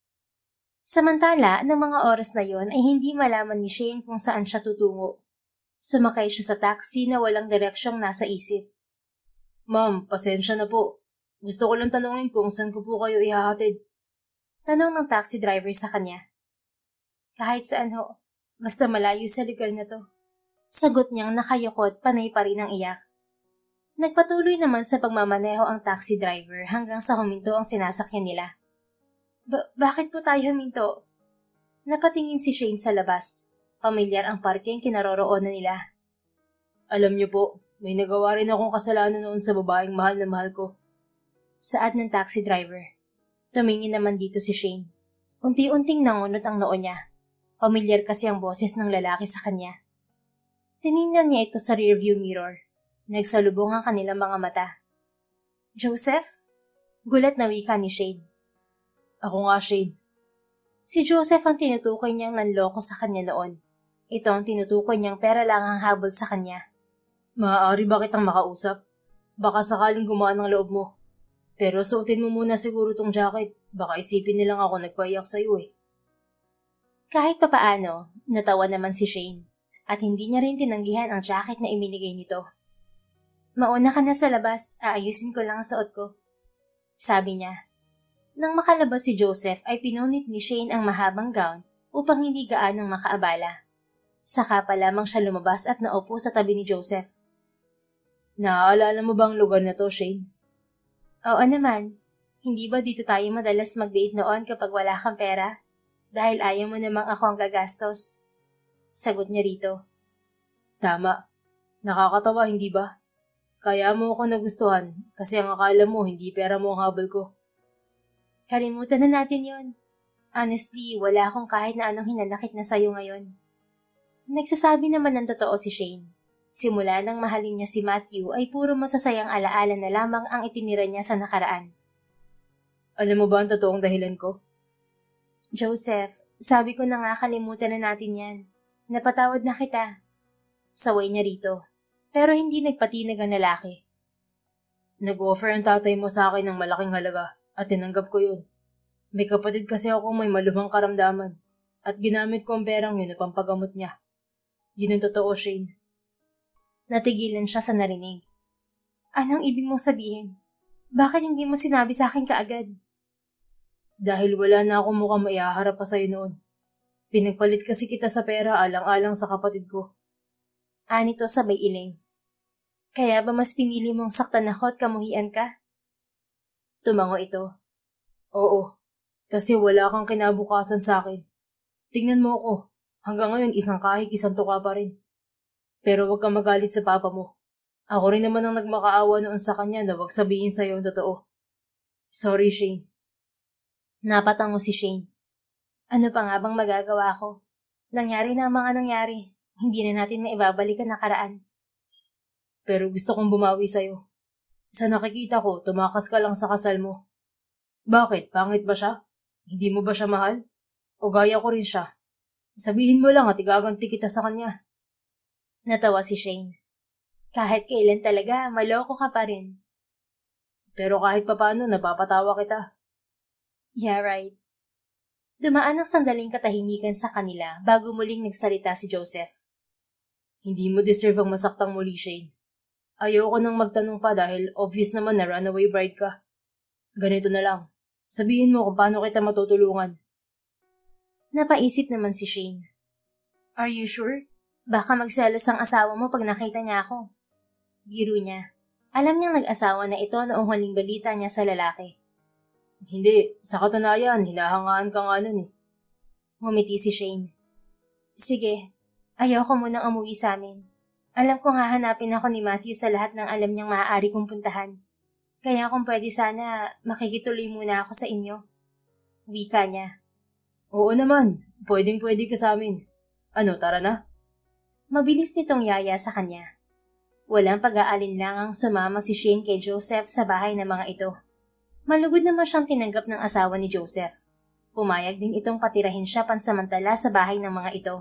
Speaker 1: Samantala, ng mga oras na yon ay hindi malaman ni Shane kung saan siya tutungo. Sumakay siya sa taxi na walang direksyong nasa isip.
Speaker 2: Ma'am, pasensya na po. Gusto ko lang tanungin kung saan ko po kayo ihahatid.
Speaker 1: Tanong ng taxi driver sa kanya. Kahit saan ho, basta malayo sa lugar na to. Sagot niyang nakayukot, panay pa rin ang iyak. Nagpatuloy naman sa pagmamaneho ang taxi driver hanggang sa huminto ang sinasakyan nila. Ba- bakit po tayo huminto? Napatingin si Shane sa labas. Pamilyar ang parking kinaroroonan nila.
Speaker 2: Alam niyo po, may nagawa rin akong kasalanan noon sa babaeng mahal na mahal ko.
Speaker 1: Saad ng taxi driver. Tumingin naman dito si Shane. Unti-unting nangunot ang noo niya. Pamilyar kasi ang boses ng lalaki sa kanya. Tiningnan niya ito sa rearview mirror. Nagsalubong ang kanilang mga mata. Joseph? Gulat na wika ni Shane.
Speaker 2: Ako nga, Shane.
Speaker 1: Si Joseph ang tinutukoy niyang nanloko sa kanya noon. Ito ang tinutukoy niyang pera lang ang habol sa kanya.
Speaker 2: Maaari ba kitang makausap? Baka sakaling gumaan ang loob mo. Pero suotin mo muna siguro tong jacket. Baka isipin nilang ako nagpaiyak sa'yo eh.
Speaker 1: Kahit papaano, natawa naman si Shane. At hindi niya rin tinanggihan ang jacket na iminigay nito. Mauna ka na sa labas, aayusin ko lang ang suot ko. Sabi niya. Nang makalabas si Joseph ay pinunit ni Shane ang mahabang gown upang hindi gaanong makaabala. Saka pa lamang siya lumabas at naupo sa tabi ni Joseph.
Speaker 2: Naaalala mo ba ang lugar na to, Shane?
Speaker 1: Oo naman. Hindi ba dito tayo madalas mag-date noon kapag wala kang pera? Dahil ayaw mo namang ako ang gagastos. Sagot niya rito.
Speaker 2: Tama. Nakakatawa, hindi ba? Kaya mo ako nagustuhan kasi ang akala mo hindi pera mo ang habol ko.
Speaker 1: Kalimutan na natin yon. Honestly, wala akong kahit na anong hinanakit na sayo ngayon. Nagsasabi naman ng totoo si Shane. Simula nang mahalin niya si Matthew ay puro masasayang alaala na lamang ang itinira niya sa nakaraan.
Speaker 2: Alam mo ba ang totoong dahilan ko?
Speaker 1: Joseph, sabi ko na nga kalimutan na natin yan. Napatawad na kita. Saway niya rito, pero hindi nagpatinag ang lalaki.
Speaker 2: Nag-offer ang tatay mo sa akin ng malaking halaga at tinanggap ko yun. May kapatid kasi ako may malubhang karamdaman at ginamit ko ang perang yun na pampagamot niya. Yun ang totoo, Shane.
Speaker 1: Natigilan siya sa narinig. Anong ibig mong sabihin? Bakit hindi mo sinabi sa akin kaagad?
Speaker 2: Dahil wala na akong mukhang maihaharap pa sa'yo noon. Pinagpalit kasi kita sa pera alang-alang sa kapatid ko.
Speaker 1: Anito sabay iling. Kaya ba mas pinili mong saktan ako at kamuhian ka? Tumango ito.
Speaker 2: Oo, kasi wala kang kinabukasan sa akin. Tingnan mo ako, hanggang ngayon isang kahig isang tuka pa rin. Pero huwag kang magalit sa papa mo. Ako rin naman ang nagmakaawa noon sa kanya na huwag sabihin sa'yo ang totoo. Sorry, Shane.
Speaker 1: Napatango si Shane. Ano pa nga bang magagawa ko? Nangyari na ang mga nangyari. Hindi na natin maibabalik ang nakaraan.
Speaker 2: Pero gusto kong bumawi sa'yo. Sa nakikita ko, tumakas ka lang sa kasal mo. Bakit? Pangit ba siya? Hindi mo ba siya mahal? O gaya ko rin siya? Sabihin mo lang at igaganti kita sa kanya.
Speaker 1: Natawa si Shane. Kahit kailan talaga, maloko ka pa rin.
Speaker 2: Pero kahit papano, napapatawa kita.
Speaker 1: Yeah, right. Dumaan ang sandaling katahimikan sa kanila bago muling nagsalita si Joseph.
Speaker 2: Hindi mo deserve ang masaktang muli, Shane. Ayoko nang magtanong pa dahil obvious naman na runaway bride ka. Ganito na lang. Sabihin mo kung paano kita matutulungan.
Speaker 1: Napaisip naman si Shane. Are you sure? Baka magselos ang asawa mo pag nakita niya ako. Giro niya. Alam niyang nag-asawa na ito noong huling balita niya sa lalaki.
Speaker 2: Hindi, sa katunayan, hinahangaan ka nga nun eh.
Speaker 1: Ngumiti si Shane. Sige, ayoko munang umuwi sa amin. Alam kong hahanapin ako ni Matthew sa lahat ng alam niyang maaari kong puntahan. Kaya kung pwede sana, makikituloy muna ako sa inyo. Wika niya.
Speaker 2: Oo naman, pwedeng pwede ka sa amin. Ano, tara na?
Speaker 1: Mabilis nitong yaya sa kanya. Walang pag-aalinlangang sumama si Shane kay Joseph sa bahay ng mga ito. Malugod naman siyang tinanggap ng asawa ni Joseph. Pumayag din itong patirahin siya pansamantala sa bahay ng mga ito.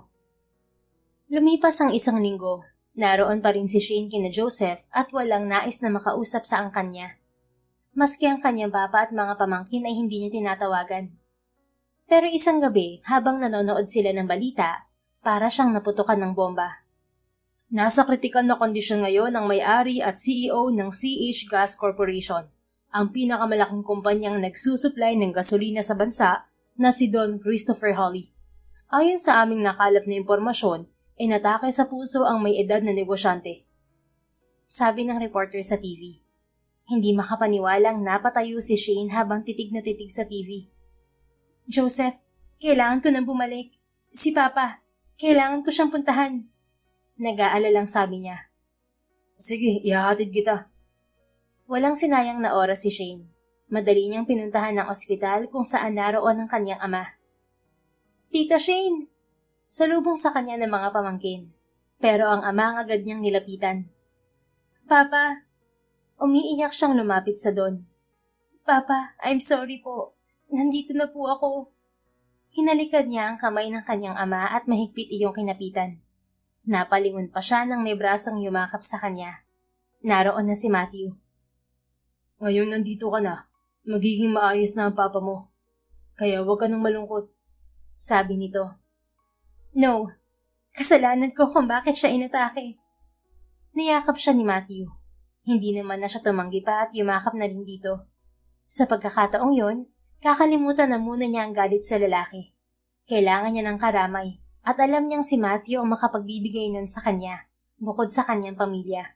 Speaker 1: Lumipas ang isang linggo. Naroon pa rin si Shane kina Joseph at walang nais na makausap sa angkan niya. Maski ang kanyang papa at mga pamangkin ay hindi niya tinatawagan. Pero isang gabi, habang nanonood sila ng balita, para siyang naputukan ng bomba.
Speaker 2: Nasa kritikal na kondisyon ngayon ang may-ari at C E O ng C H Gas Corporation, ang pinakamalaking kumpanyang nagsusupply ng gasolina sa bansa na si Don Christopher Holly. Ayon sa aming nakalap na impormasyon, inatake sa puso ang may edad na negosyante.
Speaker 1: Sabi ng reporter sa T V. Hindi makapaniwalang napatayo si Shane habang titig na titig sa T V. Joseph, kailangan ko nang bumalik. Si Papa, kailangan ko siyang puntahan. Nag-aalalang sabi niya.
Speaker 2: Sige, ihahatid kita.
Speaker 1: Walang sinayang na oras si Shane. Madali niyang pinuntahan ng ospital kung saan naroon ang kanyang ama. Tita Shane! Salubong sa kanya ng mga pamangkin. Pero ang ama ang agad niyang nilapitan. Papa! Umiiyak siyang lumapit sa Don. Papa, I'm sorry po. Nandito na po ako. Hinalikan niya ang kamay ng kanyang ama at mahigpit iyong kinapitan. Napalingon pa siya nang may brasong yumakap sa kanya. Naroon na si Matthew.
Speaker 2: Ngayon nandito ka na. Magiging maayos na ang papa mo. Kaya huwag ka nang malungkot.
Speaker 1: Sabi nito. No, kasalanan ko kung bakit siya inatake. Niyakap siya ni Matthew. Hindi naman na siya tumanggi pa at yumakap na rin dito. Sa pagkakataong yon, kakalimutan na muna niya ang galit sa lalaki. Kailangan niya ng karamay at alam niyang si Matthew ang makapagbibigay nun sa kanya, bukod sa kanyang pamilya.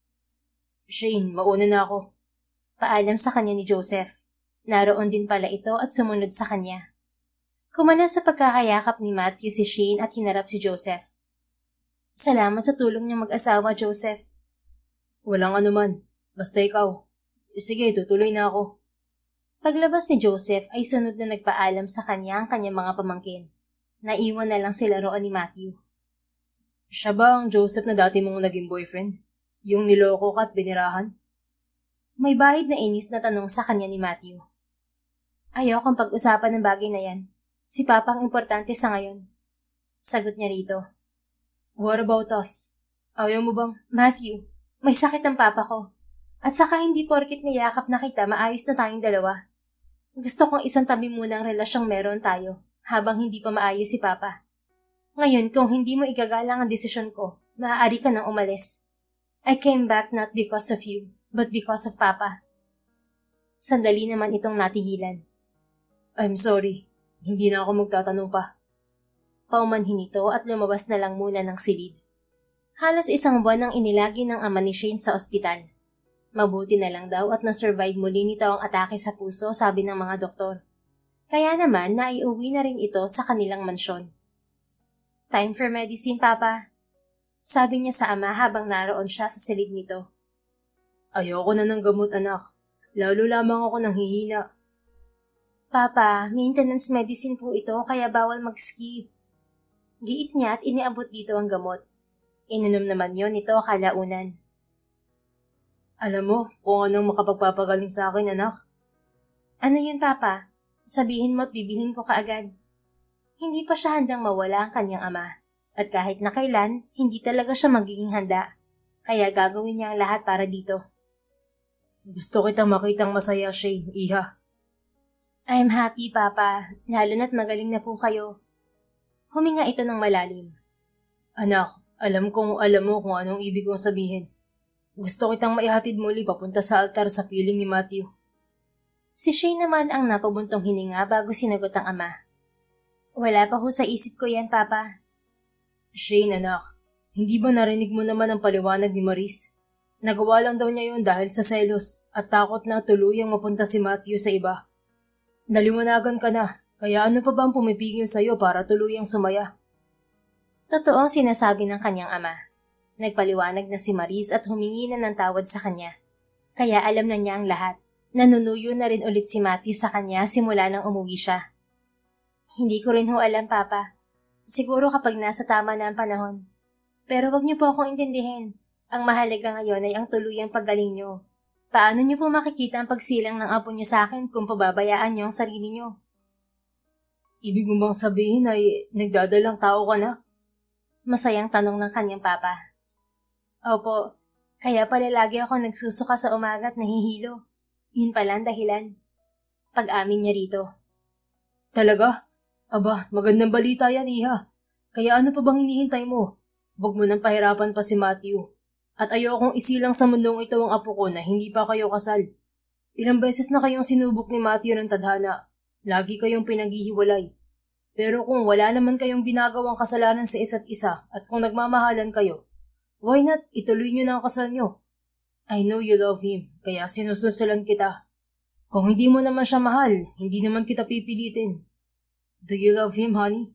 Speaker 2: Shane, mauna na ako.
Speaker 1: Paalam sa kanya ni Joseph. Naroon din pala ito at sumunod sa kanya. Kumana sa pagkakayakap ni Matthew si Shane at hinarap si Joseph. Salamat sa tulong niyang mag-asawa, Joseph.
Speaker 2: Walang anuman. Basta ikaw. Sige, tutuloy na ako.
Speaker 1: Paglabas ni Joseph ay sunod na nagpaalam sa kanya ang kanyang mga pamangkin. Naiwan na lang sila roon ni Matthew.
Speaker 2: Siya ba ang Joseph na dati mong naging boyfriend? Yung niloko ka at binirahan?
Speaker 1: May bahid na inis na tanong sa kanya ni Matthew. Ayokong pag-usapan ng bagay na yan. Si Papa ang importante sa ngayon. Sagot niya rito.
Speaker 2: What about us? Ayaw mo bang?
Speaker 1: Matthew, may sakit ang Papa ko. At saka hindi porkit niyakap na kita maayos na tayong dalawa. Gusto kong isang tabi muna ang relasyong meron tayo habang hindi pa maayos si Papa. Ngayon, kung hindi mo igagalang ang desisyon ko, maaari ka nang umalis. I came back not because of you, but because of Papa. Sandali naman itong natigilan.
Speaker 2: I'm sorry. Hindi na ako magtatanong pa.
Speaker 1: Paumanhin ito at lumabas na lang muna ng silid. Halos isang buwan ang inilagi ng ama ni Shane sa ospital. Mabuti na lang daw at na-survive muli nito ang atake sa puso, sabi ng mga doktor. Kaya naman, naiuwi na rin ito sa kanilang mansyon. Time for medicine, Papa. Sabi niya sa ama habang naroon siya sa silid nito.
Speaker 2: Ayoko na ng gamot, anak. Lalo lamang ako nang hihina.
Speaker 1: Papa, maintenance medicine po ito kaya bawal mag-skip. Giit niya at iniabot dito ang gamot. Ininom naman yon ito kalaunan.
Speaker 2: Alam mo kung anong makapagpapagaling sa akin, anak?
Speaker 1: Ano yun, Papa? Sabihin mo at bibilhin ko kaagad. Hindi pa siya handang mawala ang kanyang ama. At kahit na kailan, hindi talaga siya magiging handa. Kaya gagawin niya ang lahat para dito.
Speaker 2: Gusto kitang makitang masaya, Shane, iha.
Speaker 1: I'm happy, Papa. Lalo na't magaling na po kayo. Huminga ito ng malalim.
Speaker 2: Anak, alam kong alam mo kung anong ibig kong sabihin. Gusto kitang maihatid muli papunta sa altar sa piling ni Matthew.
Speaker 1: Si Shane naman ang napabuntong hininga bago sinagot ang ama. Wala pa ho sa isip ko yan, Papa.
Speaker 2: Shane, anak, hindi ba narinig mo naman ang paliwanag ni Maris? Nagawa lang daw niya yun dahil sa selos at takot na tuluyang mapunta si Matthew sa iba. Naliwanagan ka na, kaya ano pa ba ang pumipigil sa'yo para tuluyang sumaya?
Speaker 1: Totoo ang sinasabi ng kanyang ama. Nagpaliwanag na si Maris at humingi na ng tawad sa kanya. Kaya alam na niya ang lahat. Nanunuyo na rin ulit si Matthew sa kanya simula nang umuwi siya. Hindi ko rin ho alam, Papa. Siguro kapag nasa tama na ang panahon. Pero wag niyo po akong intindihin. Ang mahalaga ngayon ay ang tuluyang paggaling niyo. Paano niyo po makikita ang pagsilang ng apo niyo sa akin kung pababayaan niyo ang sarili niyo?
Speaker 2: Ibig mo bang sabihin ay nagdadalang tao ka na?
Speaker 1: Masayang tanong ng kanyang papa. Opo, kaya pala lagi ako nagsusuka sa umaga at nahihilo. Yun pala ang dahilan. Pag-amin niya rito.
Speaker 2: Talaga? Aba, magandang balita yan, iha. Kaya ano pa bang hinihintay mo? Huwag mo nang pahirapan pa si Matthew. At ayokong isilang sa mundong ito ang apo ko na hindi pa kayo kasal. Ilang beses na kayong sinubok ni Matthew ng tadhana. Lagi kayong pinaghihiwalay. Pero kung wala naman kayong ginagawang kasalanan sa isa't isa at kung nagmamahalan kayo, why not ituloy nyo na ang kasal nyo? I know you love him, kaya sinususulan kita. Kung hindi mo naman siya mahal, hindi naman kita pipilitin. Do you love him, honey?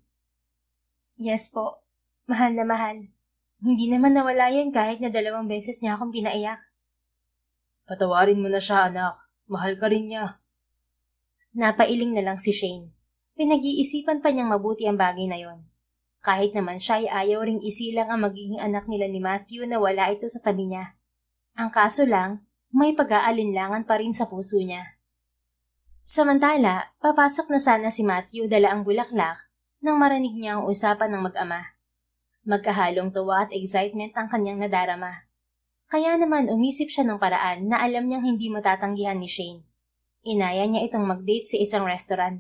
Speaker 1: Yes po. Mahal na mahal. Hindi naman nawala yan kahit na dalawang beses niya akong pinaiyak.
Speaker 2: Patawarin mo na siya, anak. Mahal ka rin niya.
Speaker 1: Napailing na lang si Shane. Pinag-iisipan pa niyang mabuti ang bagay na yon. Kahit naman siya ay ayaw ring isilang ang magiging anak nila ni Matthew na wala ito sa tabi niya. Ang kaso lang, may pag-aalinlangan pa rin sa puso niya. Samantala, papasok na sana si Matthew dala ang bulaklak nang marinig niya ang usapan ng mag-ama. Magkahalong tuwa at excitement ang kanyang nadarama. Kaya naman umisip siya ng paraan na alam niyang hindi matatanggihan ni Shane. Inaya niya itong mag-date sa isang restaurant.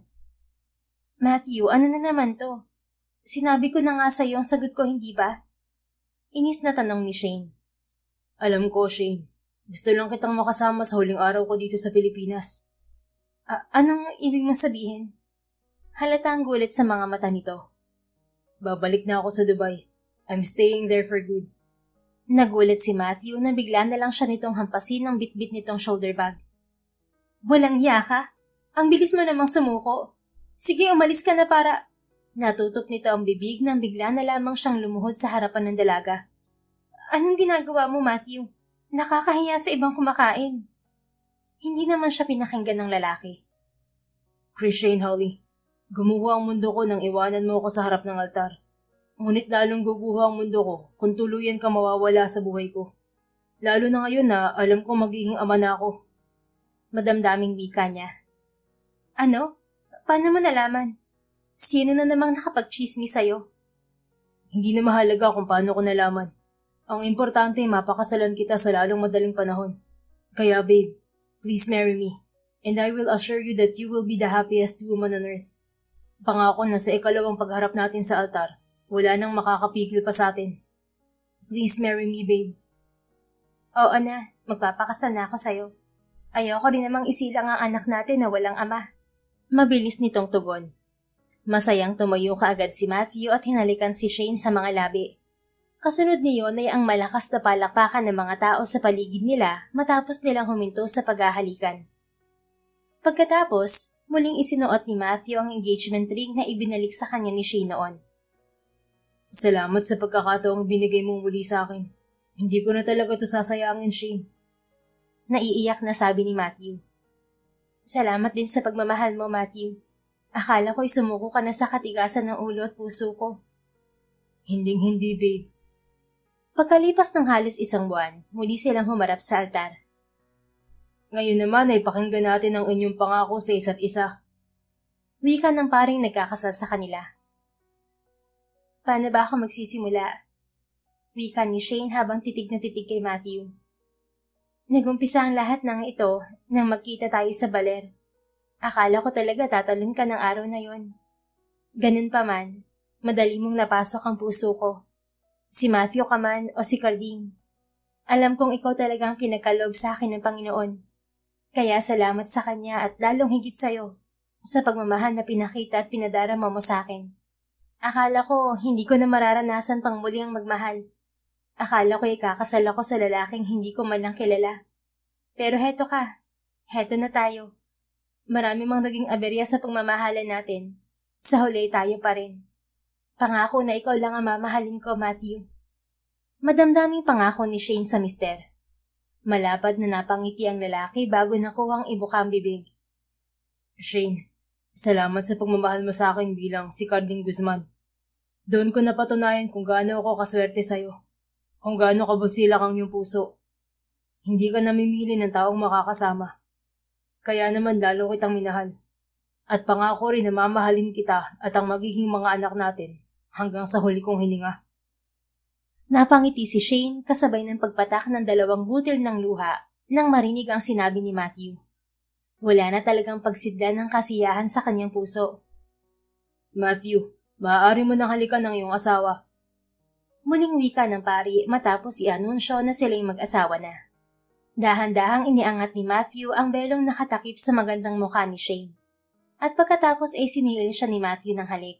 Speaker 1: Matthew, ano na naman to? Sinabi ko na nga sa iyo ang sagot ko, hindi ba? Inis na tanong ni Shane.
Speaker 2: Alam ko, Shane. Gusto lang kitang makasama sa huling araw ko dito sa Pilipinas.
Speaker 1: A- anong ibig mo sabihin? Halata ang gulit sa mga mata nito.
Speaker 2: Babalik na ako sa Dubai. I'm staying there for good.
Speaker 1: Nagulat si Matthew na bigla na lang siya nitong hampasin ng bitbit nitong shoulder bag. Walang hiya ka? Ang bilis mo namang sumuko. Sige, umalis ka na para... Natutok nito ang bibig nang bigla na lamang siyang lumuhod sa harapan ng dalaga. Anong ginagawa mo, Matthew? Nakakahiya sa ibang kumakain. Hindi naman siya pinakinggan ng lalaki.
Speaker 2: Chris Shane Holly, gumuho ang mundo ko nang iwanan mo ako sa harap ng altar. Ngunit lalong guguho ang mundo ko kung tuluyan ka mawawala sa buhay ko. Lalo na ngayon na alam ko magiging ama na ako.
Speaker 1: Madamdaming wika niya. Ano? Paano mo nalaman? Sino na namang nakapag-chismis sa'yo?
Speaker 2: Hindi na mahalaga kung paano ko nalaman. Ang importante ay mapakasalan kita sa lalong madaling panahon. Kaya babe, please marry me, and I will assure you that you will be the happiest woman on earth. Pangako na sa ikalawang pagharap natin sa altar, wala nang makakapigil pa sa atin. Please marry me, babe.
Speaker 1: Oo na, magpapakasal na ako sa'yo. Ayoko rin namang isilang ang anak natin na walang ama. Mabilis nitong tugon. Masayang tumayo kaagad si Matthew at hinalikan si Shane sa mga labi. Kasunod niyon ay ang malakas na palakpakan ng mga tao sa paligid nila matapos nilang huminto sa paghahalikan. Pagkatapos, muling isinuot ni Matthew ang engagement ring na ibinalik sa kanya ni Shane noon.
Speaker 2: Salamat sa pagkakataong binigay mong muli sa akin. Hindi ko na talaga ito sasayangin, Shane.
Speaker 1: Naiiyak na sabi ni Matthew. Salamat din sa pagmamahal mo, Matthew. Akala ko'y sumuko ka na sa katigasan ng ulo at puso ko.
Speaker 2: Hinding-hindi, babe.
Speaker 1: Pagkalipas ng halos isang buwan, muli silang humarap sa altar.
Speaker 2: Ngayon naman ay pakinggan natin ang inyong pangako sa isa't isa.
Speaker 1: Wika ng paring nagkakasal sa kanila. Paano ba ako magsisimula? Wika ni Shane habang titig na titig kay Matthew. Nagumpisa ang lahat ng ito nang magkita tayo sa baler. Akala ko talaga tatalon ka ng araw na yon. Ganun pa man, madali mong napasok ang puso ko. Si Matthew ka man o si Cardine. Alam kong ikaw talaga ang pinagkaloob sa akin ng Panginoon. Kaya salamat sa Kanya at lalong higit sa'yo sa pagmamahal na pinakita at pinadarama mo sa akin. Akala ko hindi ko na mararanasan pang muli ang magmahal. Akala ko ikakasal ako sa lalaking hindi ko man lang kilala. Pero heto ka, heto na tayo. Marami mang naging aberya sa pagmamahalan natin. Sa huli tayo pa rin. Pangako na ikaw lang ang mamahalin ko, Matthew. Madamdaming pangako ni Shane sa mister. Malapad na napangiti ang lalaki bago nakuha ang ibuka ang bibig.
Speaker 2: Shane, salamat sa pagmamahal mo sa akin bilang si Carding Guzman. Doon ko napatunayan kung gaano ako kaswerte sa'yo. Kung gaano kabusilak ang iyong puso. Hindi ka namimili ng taong makakasama. Kaya naman lalo kitang minahal. At pangako rin na mamahalin kita at ang magiging mga anak natin hanggang sa huli kong hininga.
Speaker 1: Napangiti si Shane kasabay ng pagpatak ng dalawang butil ng luha nang marinig ang sinabi ni Matthew. Wala na talagang pagsidlan ng kasiyahan sa kanyang puso.
Speaker 2: Matthew, maaari mo nang halikan ng iyong asawa.
Speaker 1: Muling wika ng pari matapos i-anunsyo na sila'y mag-asawa na. Dahan-dahang iniangat ni Matthew ang belong nakatakip sa magandang mukha ni Shane. At pagkatapos ay sinilil siya ni Matthew ng halik.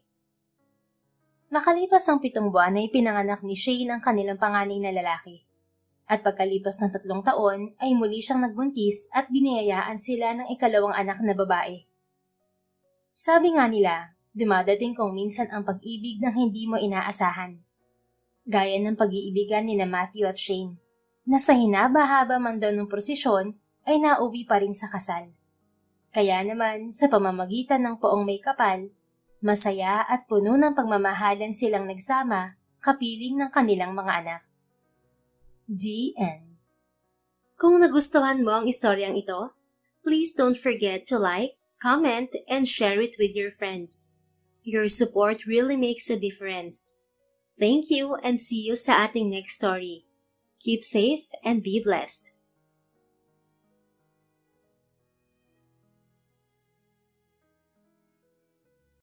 Speaker 1: Makalipas ang pitong buwan ay pinanganak ni Shane ang kanilang panganay na lalaki. At pagkalipas ng tatlong taon ay muli siyang nagbuntis at biniyayaan sila ng ikalawang anak na babae. Sabi nga nila, dumadating kung minsan ang pag-ibig ng hindi mo inaasahan. Gaya ng pag-iibigan ni na Matthew at Shane. Na sa hinaba-haba man daw ng prosesyon ay nauwi pa rin sa kasal. Kaya naman sa pamamagitan ng poong may kapal, masaya at puno ng pagmamahalan silang nagsama kapiling ng kanilang mga anak. The end. Kung nagustuhan mo ang istoryang ito, please don't forget to like, comment, and share it with your friends. Your support really makes a difference. Thank you and see you sa ating next story. Keep safe and be blessed.